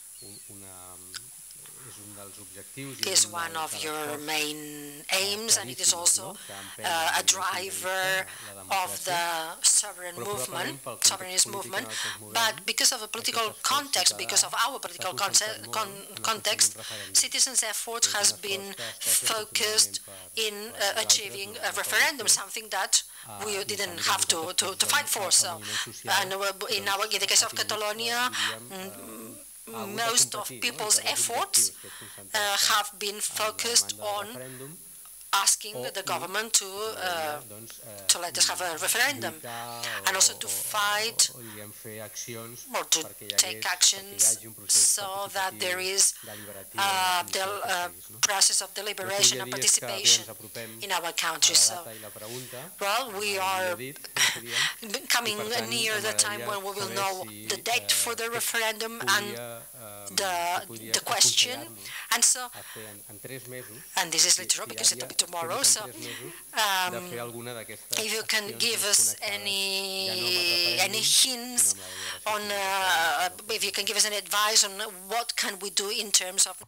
is one of your main aims, and it is also a driver of the sovereignist movement. But because of a political context, because of our political context, citizens' effort has been focused in achieving a referendum, something that we didn't have to fight for. So, and in the case of Catalonia, most of people's efforts have been focused on asking the government to let us have a referendum, and also to fight or to take actions so that there is the process of deliberation and participation in our country. So, well, we are coming near the time when we will know the date for the referendum and the question, and so, and this is literal because it will be tomorrow, so if you can give us any hints on, if you can give us any advice on what can we do in terms of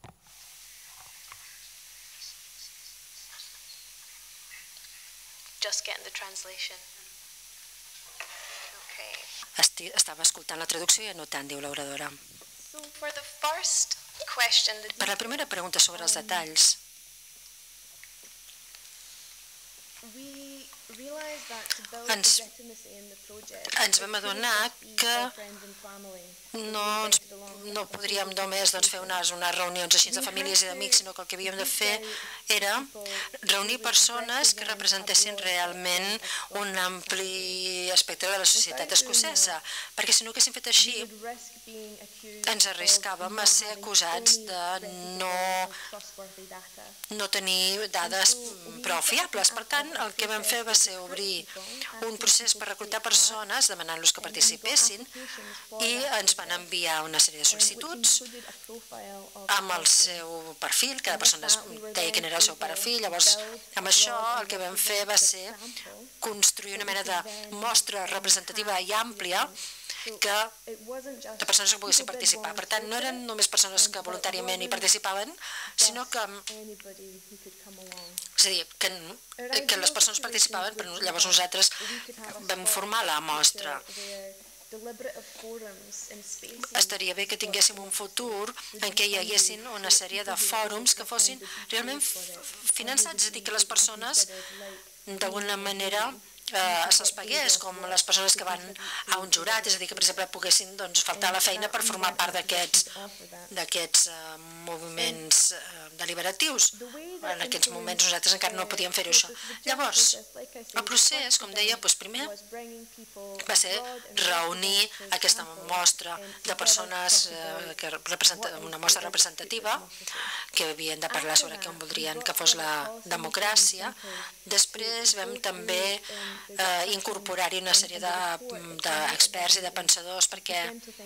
just getting the translation. Okay. Estava escoltant la traducció i anotant, diu l'oradora. So for the first question, per la primera pregunta sobre els detalls, ens vam adonar que no podríem només fer unes reunions així de famílies i d'amics, sinó que el que havíem de fer era reunir persones que representessin realment un ampli espectre de la societat escocesa, perquè si no haguéssim fet així ens arriscàvem a ser acusats de no tenir dades prou fiables. Per tant, el que vam fer va ser obrir un procés per reclutar persones, demanant-los que participessin, i ens van enviar una sèrie de sol·licituds amb el seu perfil, cada persona deia quin era el seu perfil. Llavors, amb això el que vam fer va ser construir una mena de mostra representativa i àmplia de persones que poguessin participar. Per tant, no eren només persones que voluntàriament hi participaven, sinó que, és a dir, que les persones participaven, però llavors nosaltres vam formar la mostra. Estaria bé que tinguéssim un futur en què hi haguessin una sèrie de fòrums que fossin realment finançats, és a dir, que les persones d'alguna manera se'ls pagués, com les persones que van a un jurat, és a dir, que per exemple poguessin faltar a la feina per formar part d'aquests moviments deliberatius. En aquests moments nosaltres encara no podíem fer això. Llavors, el procés, com deia, primer va ser reunir aquesta mostra de persones, una mostra representativa, que havien de parlar sobre com voldrien que fos la democràcia. Després vam també incorporar-hi una sèrie d'experts i de pensadors perquè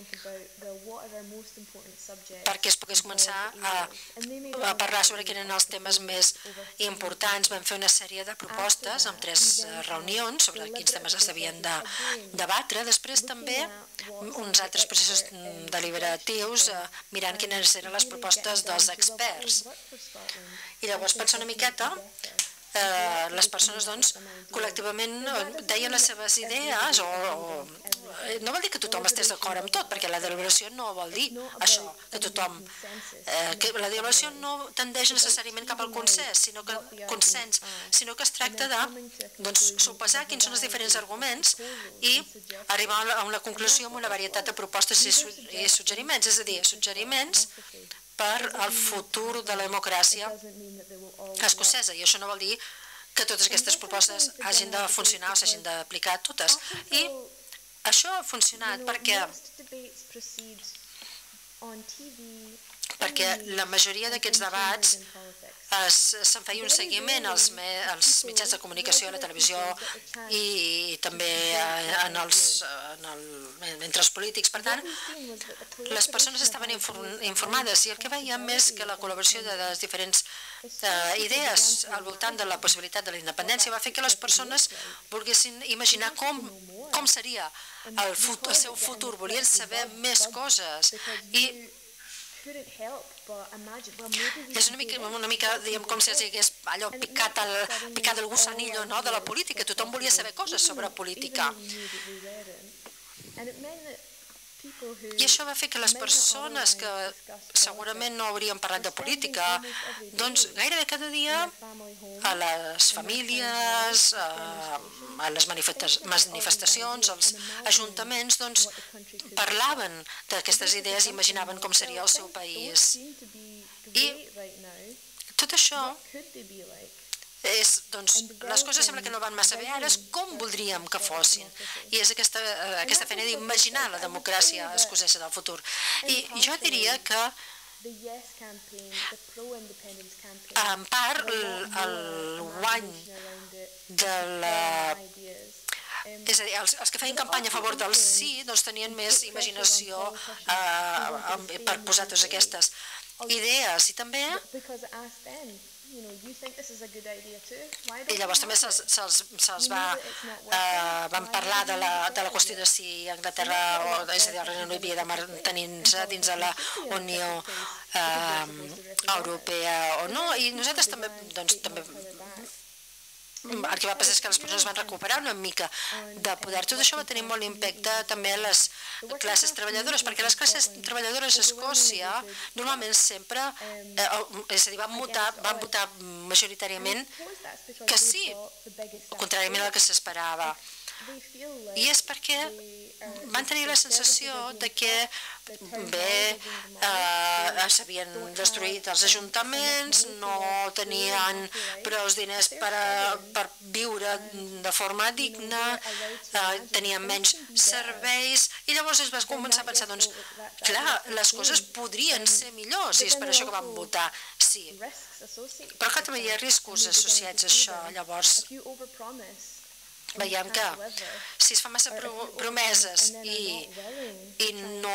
es pogués començar a parlar sobre quins eren els temes més importants. Vam fer una sèrie de propostes amb 3 reunions sobre quins temes es devien de debatre. Després també uns altres processos deliberatius mirant quines eren les propostes dels experts. I llavors pensar una miqueta, les persones col·lectivament deien les seves idees, o no vol dir que tothom estés d'acord amb tot, perquè la deliberació no vol dir això, que tothom, que la deliberació no tendeix necessàriament cap al consens, sinó que es tracta de sopesar quins són els diferents arguments i arribar a una conclusió amb una varietat de propostes i suggeriments, és a dir, suggeriments per al futur de la democràcia escocesa. I això no vol dir que totes aquestes propostes hagin de funcionar o s'hagin d'aplicar totes. I això ha funcionat perquè perquè la majoria d'aquests debats se'n feia un seguiment als mitjans de comunicació, a la televisió i també entre els polítics. Per tant, les persones estaven informades i el que veiem és que la col·laboració de les diferents idees al voltant de la possibilitat de la independència va fer que les persones volguessin imaginar com seria el seu futur, volien saber més coses i és una mica com si els hagués allò picat el gusanillo de la política, tothom volia saber coses sobre política. I això va fer que les persones que segurament no haurien parlat de política, doncs gairebé cada dia a les famílies, a les manifestacions, als ajuntaments, doncs parlaven d'aquestes idees i imaginaven com seria el seu país. I tot això doncs, les coses sembla que no van massa bé, ara és com voldríem que fossin. I és aquesta feina d'imaginar la democràcia escocesa del futur. I jo diria que, en part, el guany de la... És a dir, els que feien campanya a favor del sí doncs tenien més imaginació per posar totes aquestes idees. I també i llavors també van parlar de la qüestió de si Anglaterra, és a dir, el Regne Unit havia de mantenir-se dins de la Unió Europea o no, i nosaltres també el que va passar és que les persones van recuperar una mica de poder. Tot això va tenir molt impacte també a les classes treballadores, perquè les classes treballadores a Escòcia normalment sempre, és a dir, van votar majoritàriament que sí, contràriament al que s'esperava. I és perquè van tenir la sensació que s'havien destruït els ajuntaments, no tenien prou diners per viure de forma digna, tenien menys serveis, i llavors es va començar a pensar, doncs, clar, les coses podrien ser millors, i és per això que van votar sí. Però que també hi ha riscos associats a això, llavors veiem que si es fan massa promeses i no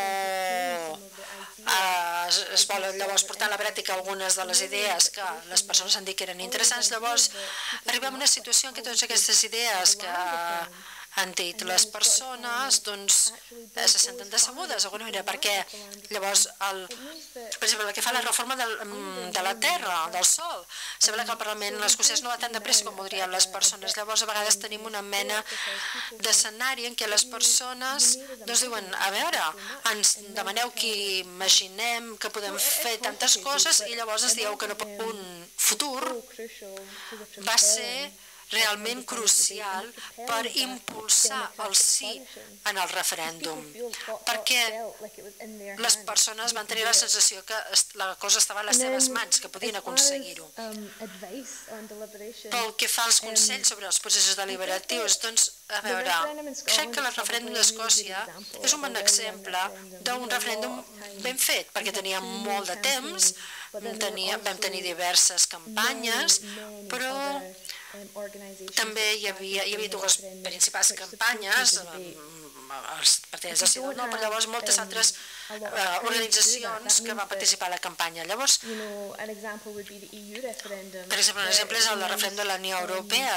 es volen llavors portar a la pràctica algunes de les idees que les persones han dit que eren interessants, llavors arribem a una situació en què totes aquestes idees que han dit les persones doncs se senten decebudes d'alguna manera, perquè llavors, per exemple, el que fa la reforma de la terra, del sol, sembla que el Parlament escocès no va tan de pressa com voldrien les persones, llavors a vegades tenim una mena d'escenari en què les persones doncs diuen, a veure, ens demaneu que imaginem que podem fer tantes coses i llavors ens dieu que un futur va ser realment crucial per impulsar el sí en el referèndum, perquè les persones van tenir la sensació que la cosa estava a les seves mans, que podien aconseguir-ho. Pel que fa als consells sobre els processos deliberatius, doncs, a veure, crec que el referèndum d'Escòcia és un bon exemple d'un referèndum ben fet, perquè teníem molt de temps, vam tenir diverses campanyes, però també hi havia dues principals campanyes, els partits de sí, però llavors moltes altres organitzacions que van participar a la campanya. Llavors, per exemple, un exemple és el referèndum de la Unió Europea,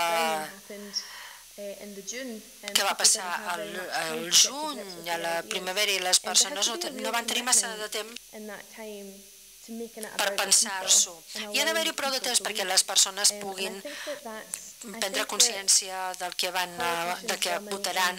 que va passar al juny, a la primavera, i les persones no van tenir massa de temps per pensar-s'ho. Hi ha d'haver-hi prou de temps perquè les persones puguin prendre consciència del que votaran.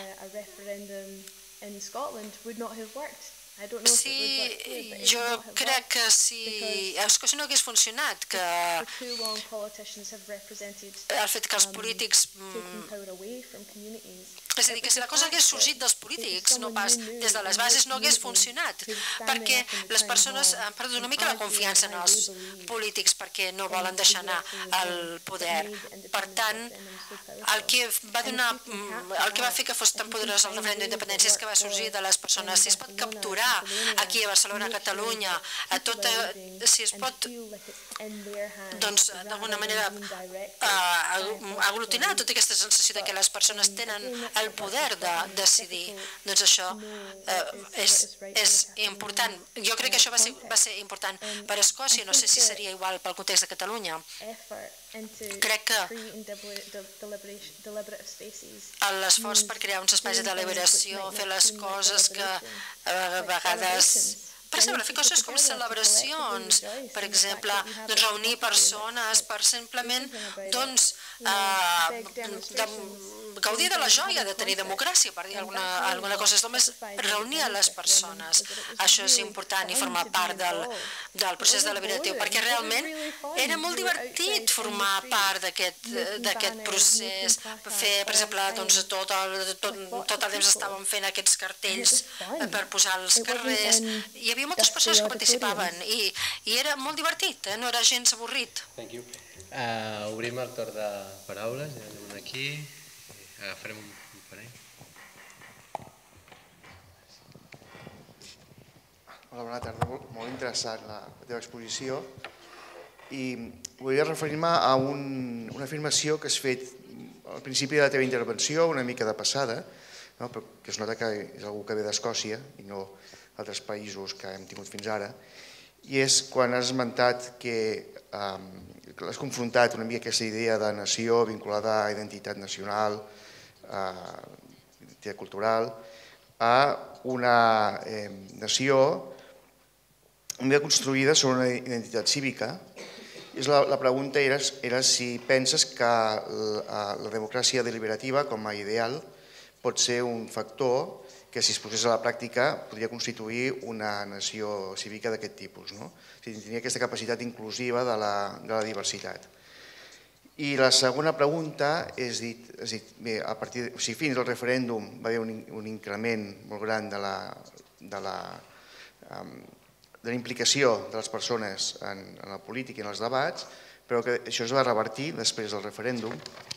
Jo crec que si a Escòcia no hagués funcionat, que el fet que els polítics És a dir, que si la cosa hagués sorgit dels polítics, no pas des de les bases, no hagués funcionat, perquè les persones han perdut una mica la confiança en els polítics perquè no volen deixar anar el poder. Per tant, el que va fer que fos tan poderós el referèndum d'independència és que va sorgir de les persones. Si es pot capturar aquí a Barcelona, a Catalunya, si es pot, doncs, d'alguna manera aglutinar tota aquesta sensació que les persones tenen el poder de decidir, doncs això és important. Jo crec que això va ser important per Escòcia, no sé si seria igual pel context de Catalunya. Crec que l'esforç per crear uns espais de deliberació, fer les coses que a vegades... Per exemple, fer coses com celebracions, per exemple, reunir persones per simplement gaudir de la joia de tenir democràcia, per dir alguna cosa, és només reunir a les persones. Això és important i formar part del procés deliberatiu, perquè realment era molt divertit formar part d'aquest procés. Fer, per exemple, tot el temps estàvem fent aquests cartells per posar als carrers. Hi havia moltes persones que participaven i era molt divertit, no era gens avorrit. Obrim el torn de paraules, ja anem aquí, agafarem un parell. Hola, bona tarda, molt interessant la teva exposició i volia referir-me a una afirmació que has fet al principi de la teva intervenció, una mica de passada, que es nota que és algú que ve d'Escòcia i no altres països que hem tingut fins ara, i és quan has esmentat que has confrontat una mica aquesta idea de nació vinculada a identitat nacional, identitat cultural, a una nació una mica construïda sobre una identitat cívica. La pregunta era si penses que la democràcia deliberativa com a ideal pot ser un factor que si es posés a la pràctica podria constituir una nació cívica d'aquest tipus, tindria aquesta capacitat inclusiva de la diversitat. I la segona pregunta és dir, fins al referèndum va haver un increment molt gran de la implicació de les persones en la política i en els debats, però que això es va revertir després del referèndum.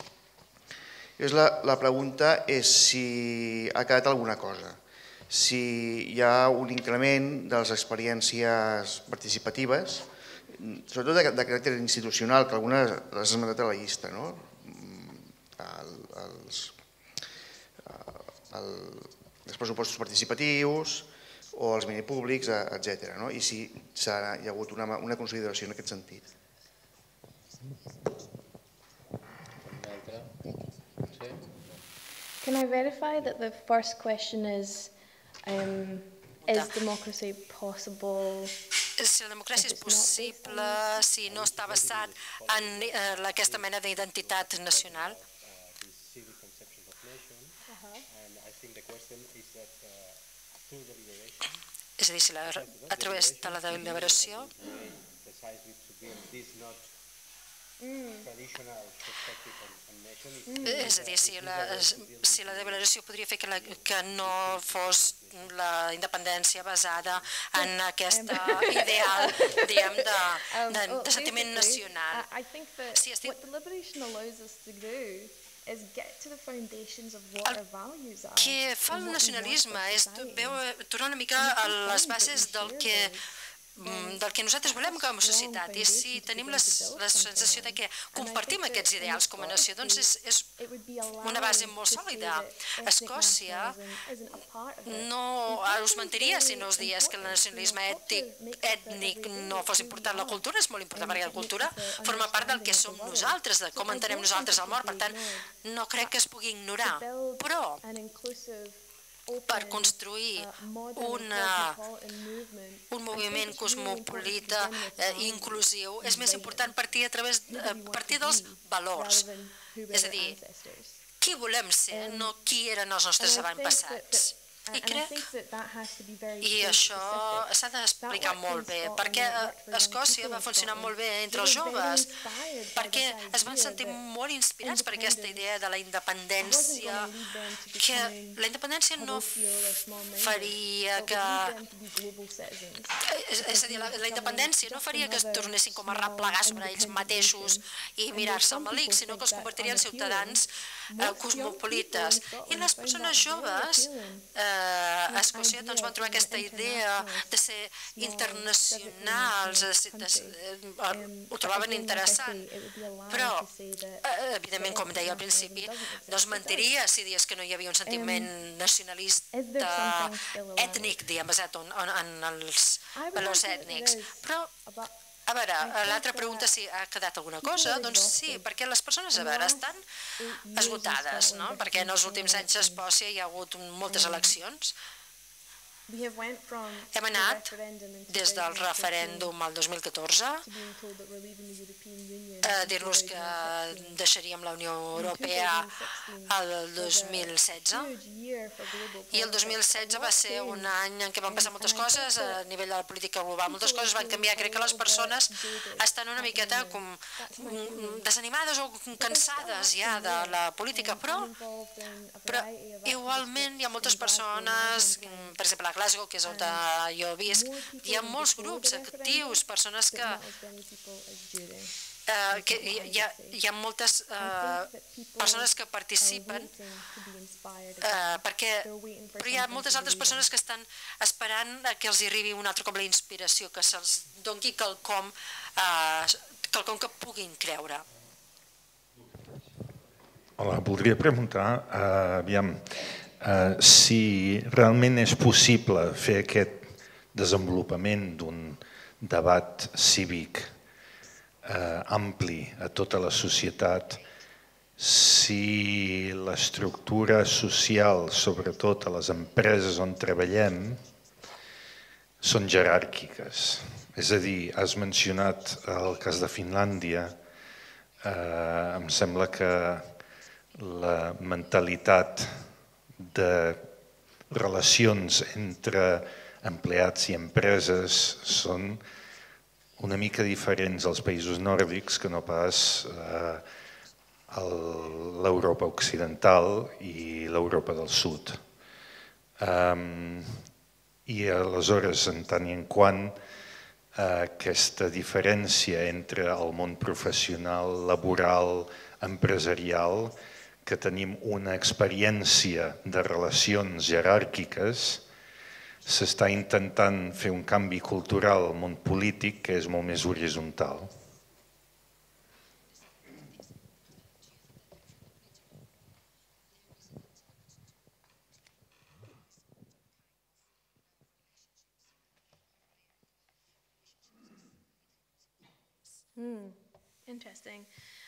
La pregunta és si ha quedat alguna cosa, si hi ha un increment de les experiències participatives, sobretot de caràcter institucional, que algunes les has esmentat a la llista, els pressupostos participatius o els minipúblics, etc. I si hi ha hagut una consideració en aquest sentit. Can I verify that the first question is democracy possible? Si la democràcia és possible, si no està basat en aquesta mena d'identitat nacional. És a dir, si a través de la deliberació és a dir, si la deliberació podria fer que no fos la independència basada en aquest ideal, diguem, de sentiment nacional. El que fa el nacionalisme és tornar una mica a les bases del que nosaltres volem com a societat, i si tenim la sensació que compartim aquests ideals com a nació, doncs és una base molt sòlida. Escòcia no us mentiria si no us digués que el nacionalisme ètnic no fos important. La cultura és molt important, perquè la cultura forma part del que som nosaltres, de com entenem nosaltres el món, per tant, no crec que es pugui ignorar. Però per construir un moviment cosmopolita inclusiu és més important partir dels valors. És a dir, qui volem ser, no qui eren els nostres avantpassats. I crec, i això s'ha d'explicar molt bé, perquè Escòcia va funcionar molt bé entre els joves, perquè es van sentir molt inspirats per aquesta idea de la independència, que la independència no faria que... És a dir, la independència no faria que es tornessin com a replegar sobre ells mateixos i mirar-se al malic, sinó que els convertiria en ciutadans cosmopolites. I les persones joves a Escòcia van trobar aquesta idea de ser internacionals, ho trobaven interessant, però, evidentment, com deia al principi, no es mentiria si dies que no hi havia un sentiment nacionalista ètnic, diguem, basat en els valors ètnics. Però, a veure, l'altra pregunta si ha quedat alguna cosa, doncs sí, perquè les persones, a veure, estan esgotades, no? Perquè en els últims anys a Escòcia hi ha hagut moltes eleccions. Hem anat des del referèndum al 2014 a dir-nos que deixaríem la Unió Europea al 2016 i el 2016 va ser un any en què van passar moltes coses a nivell de la política global, moltes coses van canviar. Crec que les persones estan una miqueta desanimades o cansades ja de la política, però igualment hi ha moltes persones, per exemple a Glasgow, que és on jo visc, hi ha molts grups actius, persones que hi ha moltes persones que participen, però hi ha moltes altres persones que estan esperant que els arribi un altre cop la inspiració, que se'ls doni quelcom que puguin creure. Hola, voldria preguntar, aviam, si realment és possible fer aquest desenvolupament d'un debat cívic ampli a tota la societat, si l'estructura social, sobretot a les empreses on treballem, són jeràrquiques. És a dir, has mencionat el cas de Finlàndia, em sembla que la mentalitat de relacions entre empleats i empreses són una mica diferents als països nòrdics que no pas a l'Europa occidental i l'Europa del sud. I aleshores, en tant i en quant aquesta diferència entre el món professional, laboral, empresarial, que tenim una experiència de relacions jeràrquiques, s'està intentant fer un canvi cultural al món polític que és molt més horitzontal. Interesting.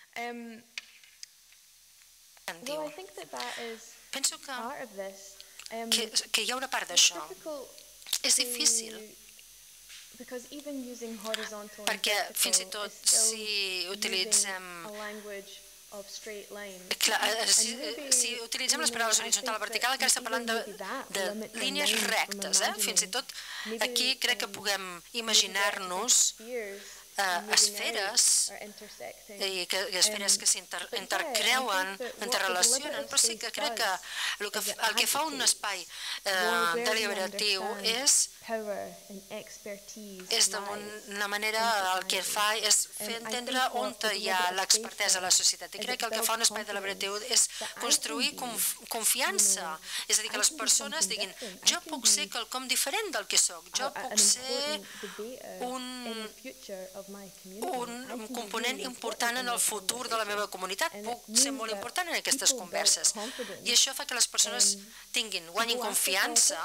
Penso que hi ha una part d'això. És difícil, perquè fins i tot si utilitzem les paraules horitzontal i vertical, encara estem parlant de línies rectes. Fins i tot aquí crec que puguem imaginar-nos esferes que s'intercreuen, interrelacionen, però sí que crec que el que fa un espai deliberatiu és d'alguna manera el que fa és fer entendre on hi ha l'expertesa a la societat. I crec que el que fa un espai deliberatiu és construir confiança, és a dir, que les persones diguin jo puc ser quelcom diferent del que soc, jo puc ser un component important en el futur de la meva comunitat, puc ser molt important en aquestes converses. I això fa que les persones guanyin confiança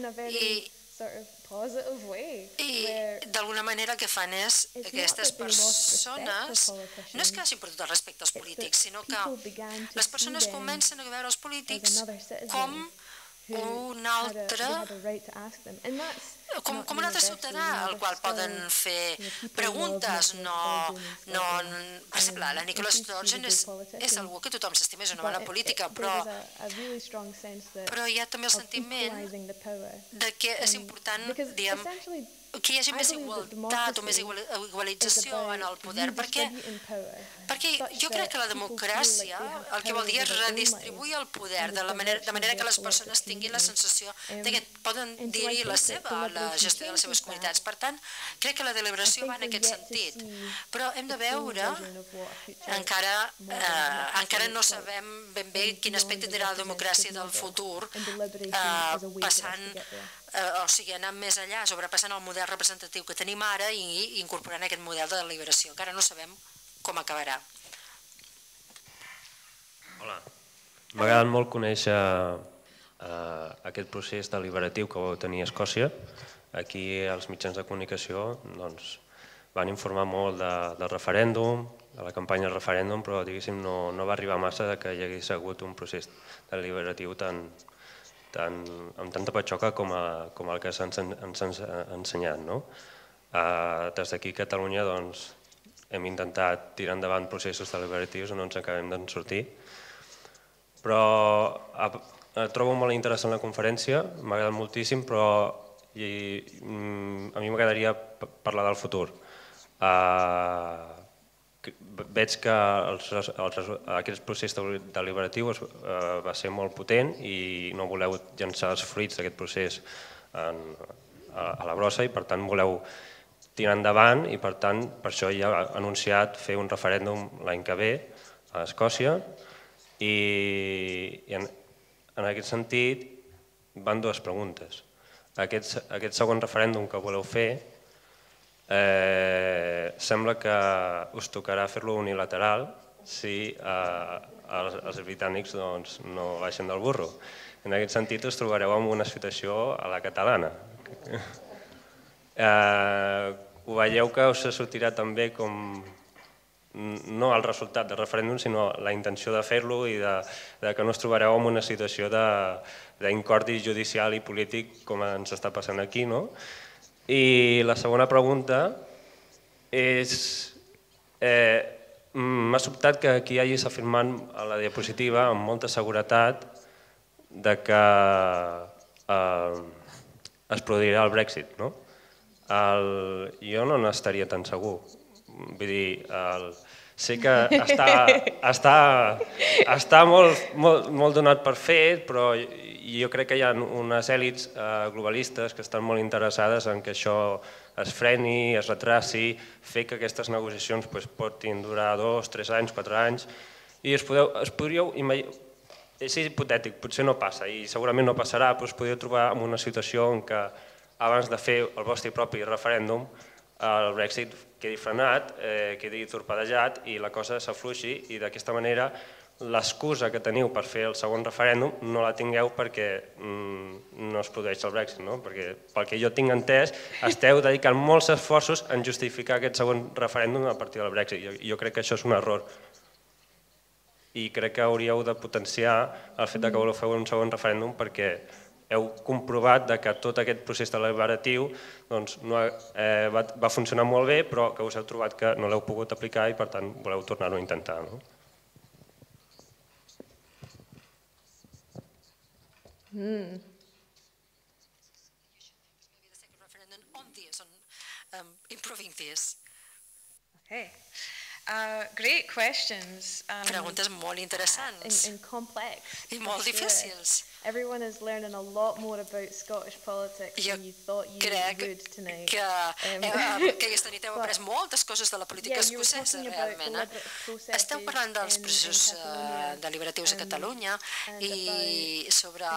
i d'alguna manera el que fan és que aquestes persones no és que hagin perdut el respecte als polítics, sinó que les persones comencen a veure els polítics com un altre, com un altre ciutadà al qual poden fer preguntes. Per exemple, la Nicola Sturgeon és algú que tothom s'estima, és una bona política, però hi ha també el sentiment de que és important, diguem, que hi hagi més igualtat o més igualització en el poder, perquè jo crec que la democràcia el que vol dir és redistribuir el poder de manera que les persones tinguin la sensació que poden dir-hi la seva a la gestió de les seves comunitats. Per tant, crec que la deliberació va en aquest sentit, però hem de veure, encara no sabem ben bé quin aspecte tindrà la democràcia del futur, anant més enllà, sobrepassant el model representatiu que tenim ara i incorporant aquest model de deliberació. Encara no sabem com acabarà. Hola. M'ha agradat molt conèixer aquest procés deliberatiu que vau tenir a Escòcia. Aquí els mitjans de comunicació van informar molt del referèndum, de la campanya del referèndum, però diguéssim no va arribar massa que hi hagués hagut un procés deliberatiu amb tanta patxoca com el que ens ha ensenyat. Des d'aquí a Catalunya hem intentat tirar endavant processos deliberatius on no ens acabem d'en sortir, però trobo molt interessant la conferència, m'ha agradat moltíssim, però a mi m'agradaria parlar del futur. Veig que aquest procés deliberatiu va ser molt potent i no voleu llançar els fruits d'aquest procés a la brossa i per tant voleu tirar endavant i per tant per això ja ha anunciat fer un referèndum l'any que ve a Escòcia i en aquest sentit van dues preguntes. Aquest segon referèndum que voleu fer sembla que us tocarà fer-lo unilateral si els britànics no baixen del burro. En aquest sentit us trobareu en una situació a la catalana. Ho veieu que us sortirà també com no el resultat del referèndum sinó la intenció de fer-lo i que no us trobareu en una situació d'incordi judicial i polític com ens està passant aquí, no? I la segona pregunta és, m'ha sobtat que aquí hagis afirmat a la diapositiva amb molta seguretat que es produirà el Brexit. Jo no n'estaria tan segur. Vull dir, sé que està molt donat per fet, però jo crec que hi ha unes èlits globalistes que estan molt interessades en que això es freni, es retraci, fer que aquestes negociacions poden durar 2, 3 anys, 4 anys, i es podríeu imaginar, és hipotètic, potser no passa i segurament no passarà, però us podríeu trobar en una situació en què abans de fer el vostre propi referèndum el Brexit quedi frenat, quedi torpedejat i la cosa s'afluixi i d'aquesta manera l'excusa que teniu per fer el segon referèndum no la tingueu perquè no es produeix el Brexit, perquè pel que jo tinc entès esteu dedicant molts esforços en justificar aquest segon referèndum a partir del Brexit. Jo crec que això és un error i crec que hauríeu de potenciar el fet que voleu fer un segon referèndum perquè heu comprovat que tot aquest procés deliberatiu va funcionar molt bé però que us heu trobat que no l'heu pogut aplicar i per tant voleu tornar-ho a intentar. Improving this. Okay. Great questions. Preguntes molt interessants and complex i molt difícils. Everyone is learning a lot more about Scottish politics than you thought you would tonight. Que aquesta nit heu après moltes coses de la política escocesa, realment. Esteu parlant dels processos deliberatius a Catalunya i sobre...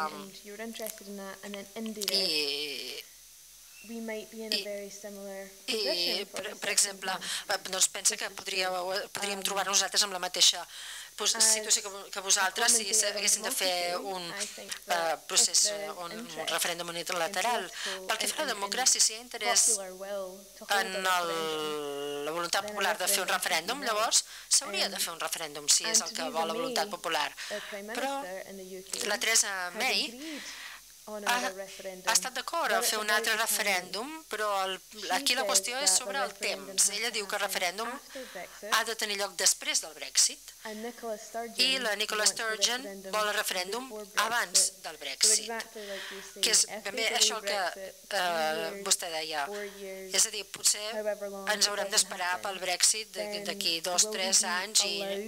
Per exemple, pensa que podríem trobar nosaltres amb la mateixa situació que vosaltres si haguéssim de fer un procés, un referèndum unilateral. Pel que fa a la democràcia, si hi ha interès en la voluntat popular de fer un referèndum, llavors s'hauria de fer un referèndum si és el que vol la voluntat popular. Però la Theresa May ha estat d'acord a fer un altre referèndum, però aquí la qüestió és sobre el temps. Ella diu que el referèndum ha de tenir lloc després del Brexit i la Nicola Sturgeon vol el referèndum abans del Brexit, que és ben bé això que vostè deia. És a dir, potser ens haurem d'esperar pel Brexit d'aquí 2-3 anys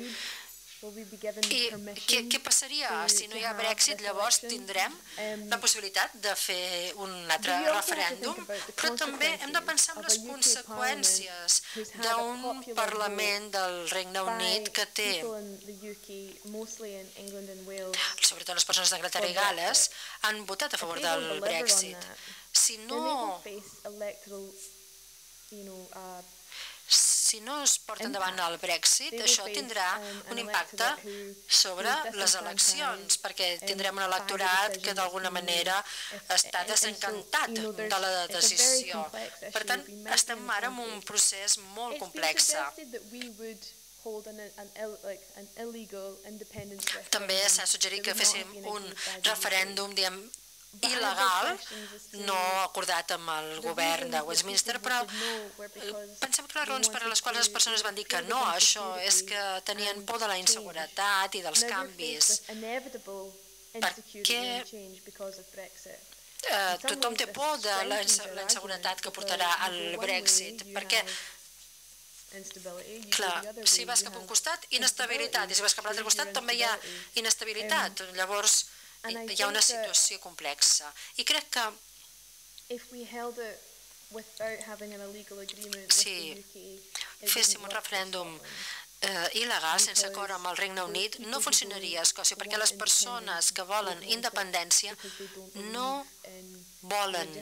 i què passaria si no hi ha Brexit? Llavors tindrem la possibilitat de fer un altre referèndum, però també hem de pensar en les conseqüències d'un Parlament del Regne Unit que té, sobretot les persones d'Anglaterra i Gal·les, han votat a favor del Brexit. Si no es porta endavant el Brexit, això tindrà un impacte sobre les eleccions, perquè tindrem un electorat que d'alguna manera està desencantat de la decisió. Per tant, estem ara en un procés molt complex. També s'ha suggerit que féssim un referèndum, diguem, il·legal, no acordat amb el govern de Westminster, però pensem que les raons per les quals les persones van dir que no, això és que tenien por de la inseguretat i dels canvis, perquè tothom té por de la inseguretat que portarà el Brexit, perquè clar, si vas cap a un costat, inestabilitat, i si vas cap a l'altre costat també hi ha inestabilitat, llavors hi ha una situació complexa. I crec que si féssim un referèndum il·legal, sense acord amb el Regne Unit, no funcionaria a Escòcia, perquè les persones que volen independència no volen,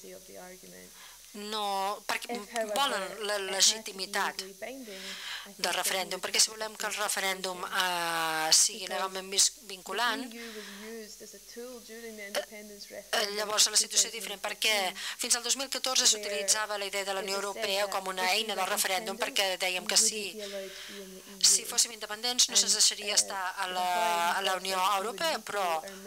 perquè volen la legitimitat del referèndum, perquè si volem que el referèndum sigui legalment vinculant, llavors la situació és diferent, perquè fins al 2014 s'utilitzava la idea de la Unió Europea com una eina del referèndum, perquè dèiem que si fóssim independents no se'ns deixaria estar a la Unió Europea, però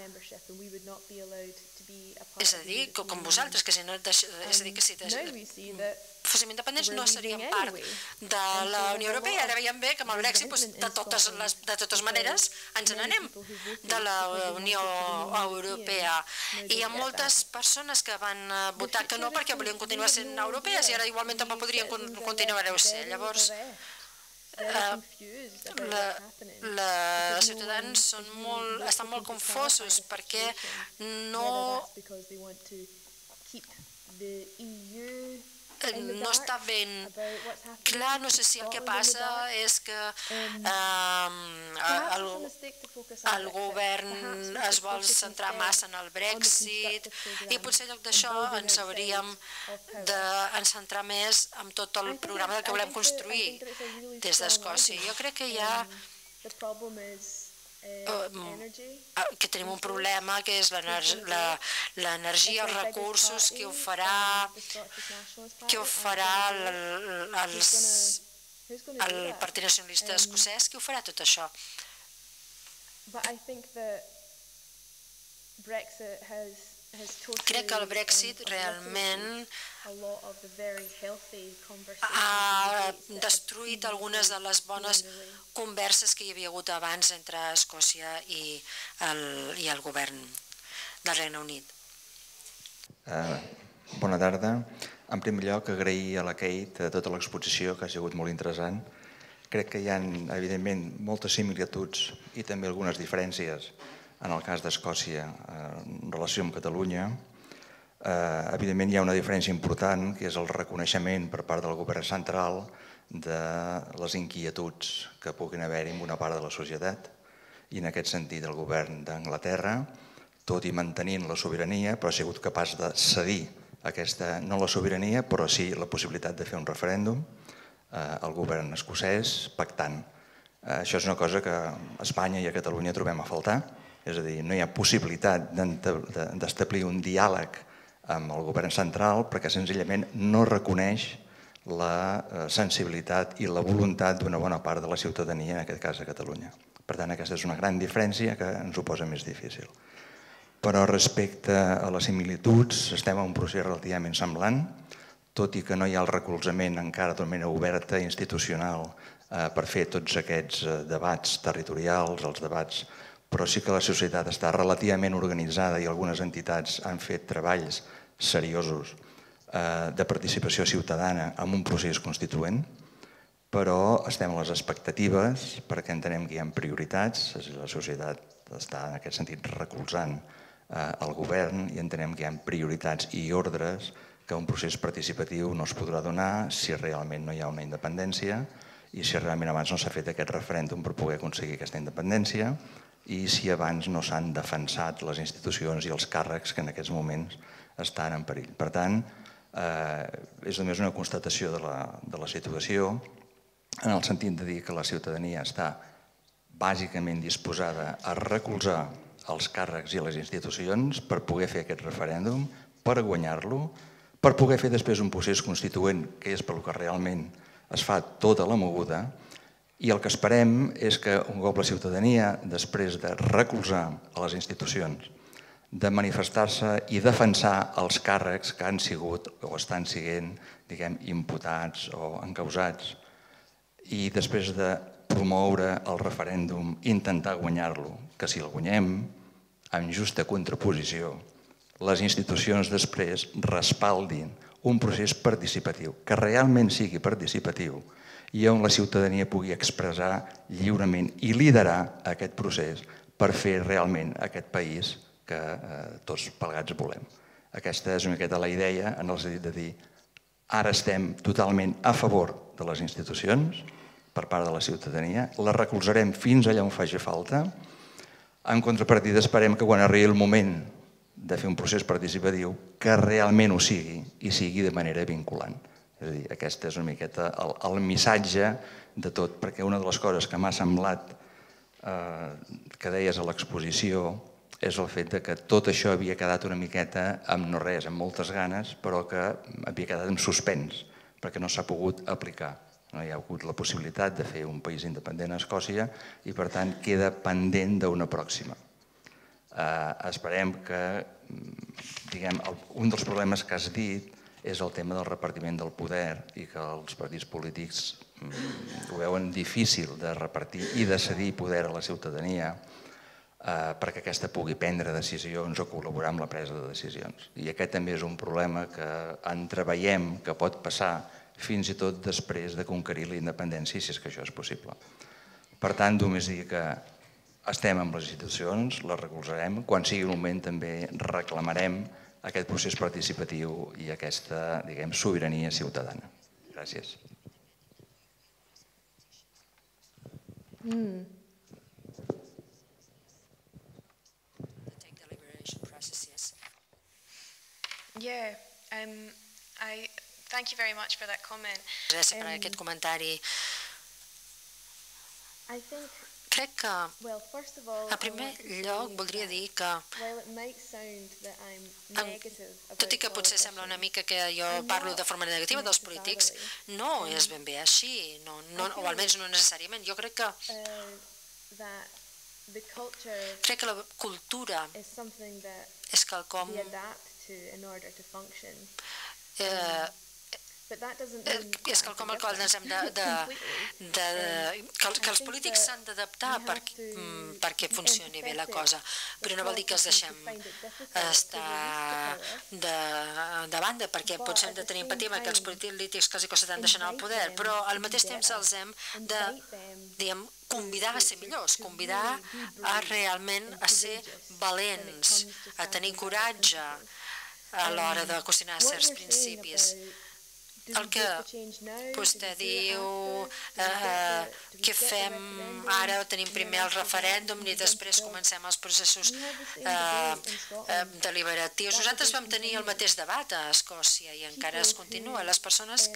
és a dir, com vosaltres, és a dir, que si fóssim independents no seríem part de la Unió Europea. Ara veiem bé que amb el Brexit, de totes maneres, ens n'anem de la Unió Europea. I hi ha moltes persones que van votar que no perquè volien continuar sent europees i ara igualment també podrien continuar-ho ser. Llavors, els ciutadans estan molt confosos perquè no està ben clar. No sé si el que passa és que el govern es vol centrar massa en el Brexit i potser en lloc d'això ens hauríem de centrar més en tot el programa que volem construir des d'Escòcia. Jo crec que hi ha que tenim un problema que és l'energia, els recursos, qui ho farà el Partit Nacionalista Escocès, qui ho farà tot això? Crec que el Brexit realment ha destruït algunes de les bones converses que hi havia hagut abans entre Escòcia i el govern del Regne Unit. Bona tarda. En primer lloc, agrair a la Kate tota l'exposició, que ha sigut molt interessant. Crec que hi ha, evidentment, moltes similituds i també algunes diferències en el cas d'Escòcia en relació amb Catalunya. Evidentment hi ha una diferència important, que és el reconeixement per part del govern central de les inquietuds que puguin haver-hi en una part de la societat. I en aquest sentit el govern d'Anglaterra, tot i mantenint la sobirania, però ha sigut capaç de cedir aquesta, no la sobirania, però sí la possibilitat de fer un referèndum, el govern escocès pactant. Això és una cosa que a Espanya i a Catalunya trobem a faltar. És a dir, no hi ha possibilitat d'establir un diàleg amb el govern central perquè senzillament no reconeix la sensibilitat i la voluntat d'una bona part de la ciutadania, en aquest cas a Catalunya. Per tant, aquesta és una gran diferència que ens ho posa més difícil. Però respecte a les similituds, estem en un procés relativament semblant, tot i que no hi ha el recolzament encara d'una manera oberta institucional per fer tots aquests debats territorials, els debats, però sí que la societat està relativament organitzada i algunes entitats han fet treballs seriosos de participació ciutadana en un procés constituent, però estem a les expectatives perquè entenem que hi ha prioritats, la societat està en aquest sentit recolzant el govern i entenem que hi ha prioritats i ordres que un procés participatiu no es podrà donar si realment no hi ha una independència i si realment abans no s'ha fet aquest referèndum per poder aconseguir aquesta independència i si abans no s'han defensat les institucions i els càrrecs que en aquests moments estan en perill. Per tant, és només una constatació de la situació en el sentit de dir que la ciutadania està bàsicament disposada a recolzar els càrrecs i les institucions per poder fer aquest referèndum, per guanyar-lo, per poder fer després un procés constituent, que és pel que realment es fa tota la moguda, i el que esperem és que un cop la ciutadania, després de recolzar a les institucions, de manifestar-se i defensar els càrrecs que han sigut o estan sent, diguem, imputats o encausats, i després de promoure el referèndum, intentar guanyar-lo, que si el guanyem, amb justa contraposició, les institucions després respaldin un procés participatiu, que realment sigui participatiu i on la ciutadania pugui expressar lliurement i liderar aquest procés per fer realment aquest país que tots plegats volem. Aquesta és una miqueta la idea en el sentit de dir ara estem totalment a favor de les institucions per part de la ciutadania, les recolzarem fins allà on faci falta. En contrapartida esperem que quan arribi el moment de fer un procés participatiu que realment ho sigui i sigui de manera vinculant. És a dir, aquest és una miqueta el missatge de tot, perquè una de les coses que m'ha semblat que deies a l'exposició és el fet que tot això havia quedat una miqueta amb no res, amb moltes ganes, però que havia quedat en suspens, perquè no s'ha pogut aplicar. No hi ha hagut la possibilitat de fer un país independent a Escòcia i, per tant, queda pendent d'una pròxima. Esperem que, diguem, un dels problemes que has dit és el tema del repartiment del poder i que els partits polítics ho veuen difícil de repartir i de cedir poder a la ciutadania perquè aquesta pugui prendre decisions o col·laborar amb la presa de decisions. I aquest també és un problema que entreveiem que pot passar fins i tot després de conquerir la independència, si és que això és possible. Per tant, només dir que estem amb les institucions, les recolzarem, quan sigui el moment també reclamarem aquest procés participatiu i aquesta, diguem, sobirania ciutadana. Gràcies. Thank you very much for that comment. Gràcies per aquest comentari. Crec que, en primer lloc, voldria dir que, tot i que potser sembla una mica que jo parlo de forma negativa dels polítics, no és ben bé així, o almenys no necessàriament. Jo crec que la cultura és quelcom és quelcom al qual ens hem que els polítics s'han d'adaptar perquè funcioni bé la cosa, però no vol dir que els deixem estar de banda, perquè potser hem de tenir empatia amb aquells polítics que els costa tant deixar el poder, però al mateix temps els hem de, diguem, convidar a ser millors, convidar a realment a ser valents, a tenir coratge a l'hora de qüestionar certs principis. El que vostè diu, què fem ara, tenim primer el referèndum i després comencem els processos deliberatius. Nosaltres vam tenir el mateix debat a Escòcia i encara es continua. Les persones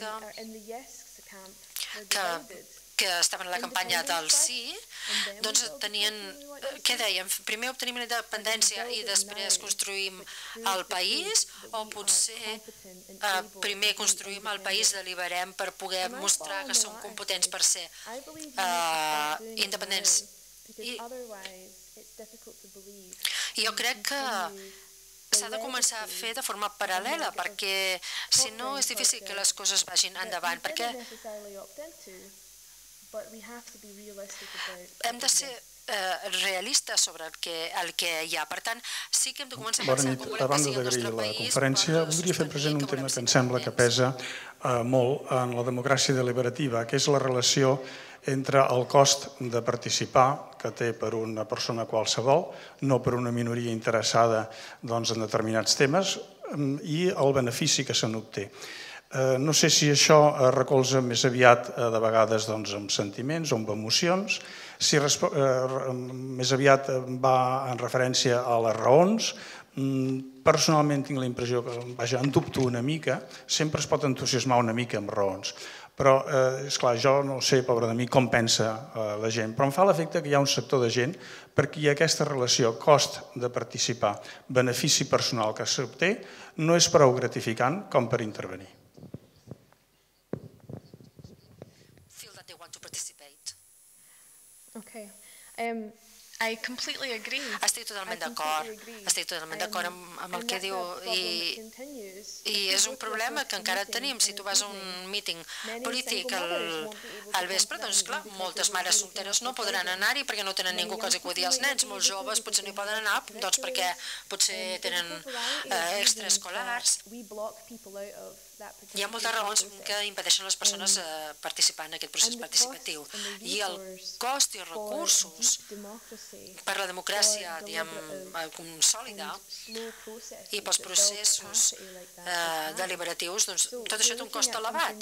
que estaven a la campanya del sí, doncs tenien, què dèiem, primer obtenim la independència i després construïm el país, o potser primer construïm el país, deliberem per poder mostrar que som competents per ser independents. Jo crec que s'ha de començar a fer de forma paral·lela, perquè si no és difícil que les coses vagin endavant, perquè hem de ser realistes sobre el que hi ha. Per tant, sí que hem de començar a pensar com volem que sigui el nostre país. A banda d'agrair la conferència, voldria fer present un tema que em sembla que pesa molt en la democràcia deliberativa, que és la relació entre el cost de participar que té per una persona qualsevol, no per una minoria interessada en determinats temes, i el benefici que se n'obté. No sé si això es recolza més aviat de vegades amb sentiments o amb emocions, si més aviat va en referència a les raons. Personalment tinc la impressió que, vaja, en dubto una mica, sempre es pot entusiasmar una mica amb raons, però, esclar, jo no sé, pobre de mi, com pensa la gent, però em fa l'efecte que hi ha un sector de gent per qui aquesta relació cost de participar, benefici personal que s'obté, no és prou gratificant com per intervenir. Okay. I completely agree. Estic totalment d'acord amb el que diu i és un problema que encara tenim. Si tu vas a un míting polític al vespre, doncs clar, moltes mares solteres no podran anar-hi perquè no tenen ningú que els acudi als nens. Molts joves potser no hi poden anar doncs perquè potser tenen extraescolars. Hi ha moltes raons que impedeixen les persones participar en aquest procés participatiu. I el cost i els recursos per la democràcia, diguem, sòlida i pels processos deliberatius, doncs tot això té un cost elevat.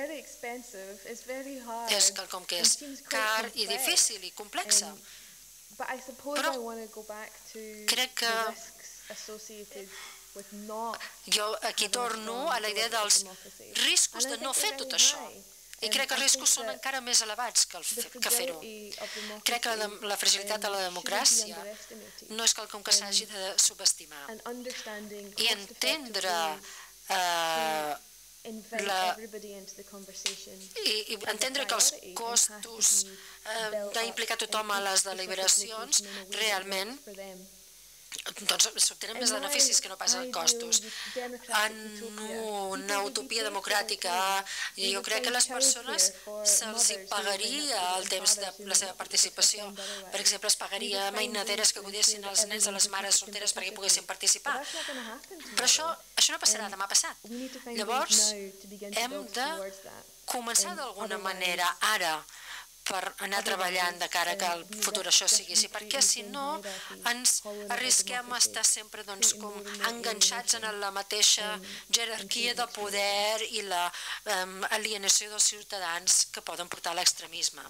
És quelcom que és car i difícil i complex. Però crec que jo aquí torno a la idea dels riscos de no fer tot això. I crec que els riscos són encara més elevats que fer-ho. Crec que la fragilitat de la democràcia no és quelcom que s'hagi de subestimar. I entendre que els costos d'implicar tothom a les deliberacions realment s'obtenen més beneficis que no pas costos. En una utopia democràtica, jo crec que a les persones se'ls pagaria el temps de la seva participació. Per exemple, es pagaria mainaderes que acudissin als nens de les mares solteres perquè poguessin participar. Però això no passarà demà passat. Llavors, hem de començar d'alguna manera ara per anar treballant de cara que el futur això sigui així, perquè si no ens arrisquem a estar sempre com enganxats en la mateixa jerarquia de poder i l'alienació dels ciutadans que poden portar a l'extremisme.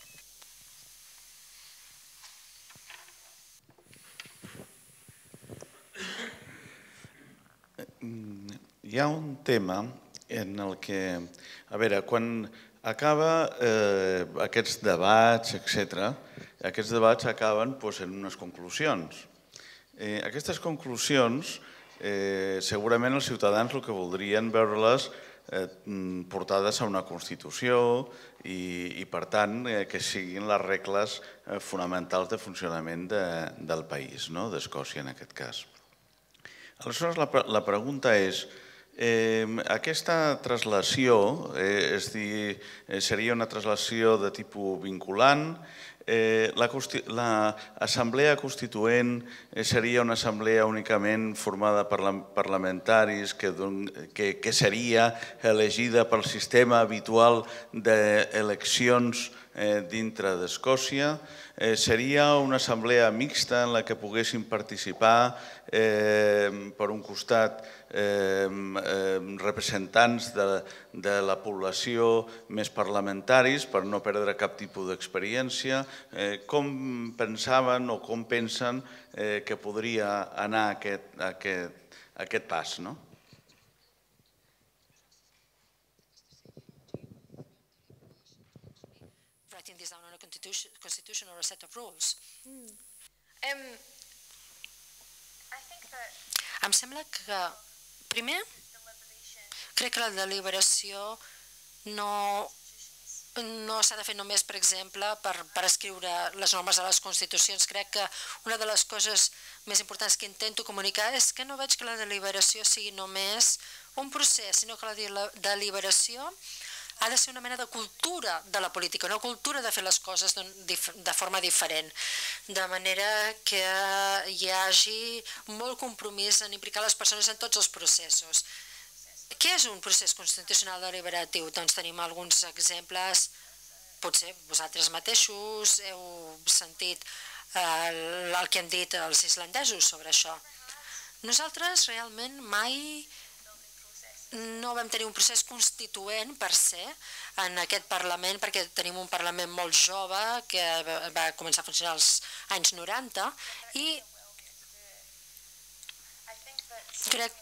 Hi ha un tema en el que, a veure, quan acaba aquests debats, etc., aquests debats acaben en unes conclusions. Aquestes conclusions, segurament els ciutadans el que voldrien veure-les portades a una Constitució i, per tant, que siguin les regles fonamentals de funcionament del país, d'Escòcia en aquest cas. Aleshores, la pregunta és, aquesta traslació, és a dir, seria una traslació de tipus vinculant, l'assemblea constituent seria una assemblea únicament formada per parlamentaris que seria elegida pel sistema habitual d'eleccions dintre d'Escòcia, seria una assemblea mixta en la que poguessin participar per un costat representants de la població més parlamentaris per no perdre cap tipus d'experiència. Com pensaven o com pensen que podria anar aquest pas, no? Writing this down on a constitution or a set of rules. Em sembla que, primer, crec que la deliberació no no s'ha de fer només, per exemple, per escriure les normes de les constitucions. Crec que una de les coses més importants que intento comunicar és que no veig que la deliberació sigui només un procés, sinó que la deliberació ha de ser una mena de cultura de la política, una cultura de fer les coses de forma diferent, de manera que hi hagi molt compromís en implicar les persones en tots els processos. Què és un procés constitucional deliberatiu? Doncs tenim alguns exemples, potser vosaltres mateixos heu sentit el que han dit els islandesos sobre això. Nosaltres realment mai no vam tenir un procés constituent per se en aquest Parlament, perquè tenim un Parlament molt jove que va començar a funcionar als anys 90 i crec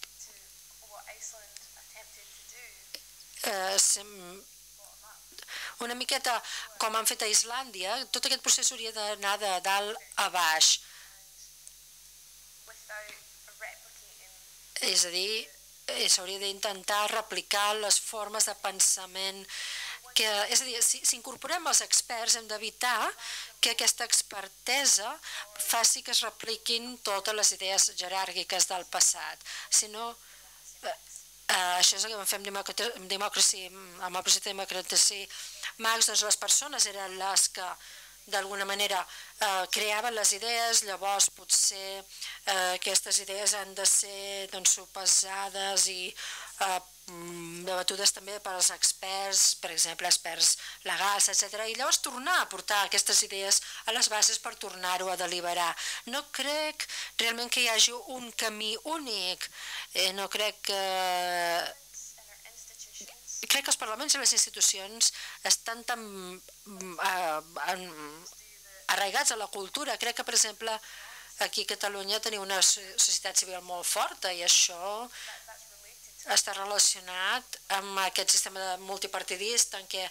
una miqueta com han fet a Islàndia, tot aquest procés hauria d'anar de dalt a baix. És a dir, s'hauria d'intentar replicar les formes de pensament és a dir, si incorporem els experts hem d'evitar que aquesta expertesa faci que es repliquin totes les idees jeràrquiques del passat. Si no, això és el que vam fer amb Democracy, amb el projecte Democracy Max, doncs les persones eren les que d'alguna manera creaven les idees, llavors potser aquestes idees han de ser sopesades i debatudes també per als experts, per exemple, experts legals, etc. I llavors tornar a portar aquestes idees a les bases per tornar-ho a deliberar. No crec realment que hi hagi un camí únic, no crec que... Crec que els parlaments i les institucions estan tan arraigats a la cultura. Crec que, per exemple, aquí a Catalunya tenim una societat civil molt forta i això està relacionat amb aquest sistema multipartidista en què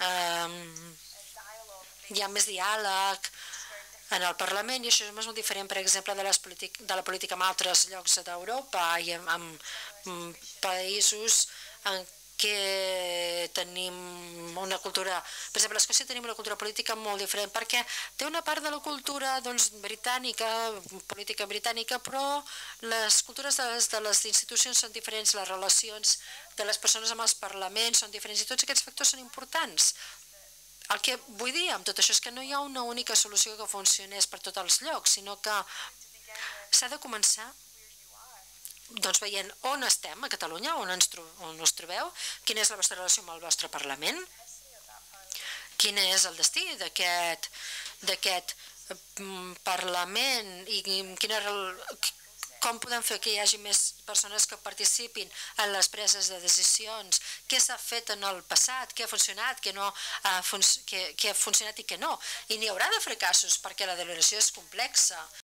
hi ha més diàleg en el Parlament i això és molt diferent, per exemple, de la política en altres llocs d'Europa i en països en que tenim una cultura... Per exemple, a Escòcia tenim una cultura política molt diferent perquè té una part de la cultura britànica, política britànica, però les cultures de les institucions són diferents, les relacions de les persones amb els parlaments són diferents i tots aquests factors són importants. El que vull dir amb tot això és que no hi ha una única solució que funcionés per tots els llocs, sinó que s'ha de començar veient on estem a Catalunya, on us trobeu, quina és la vostra relació amb el vostre Parlament, quin és el destí d'aquest Parlament i com podem fer que hi hagi més persones que participin en les preses de decisions, què s'ha fet en el passat, què ha funcionat, què ha funcionat i què no. I n'hi haurà de fracassos perquè la deliberació és complexa.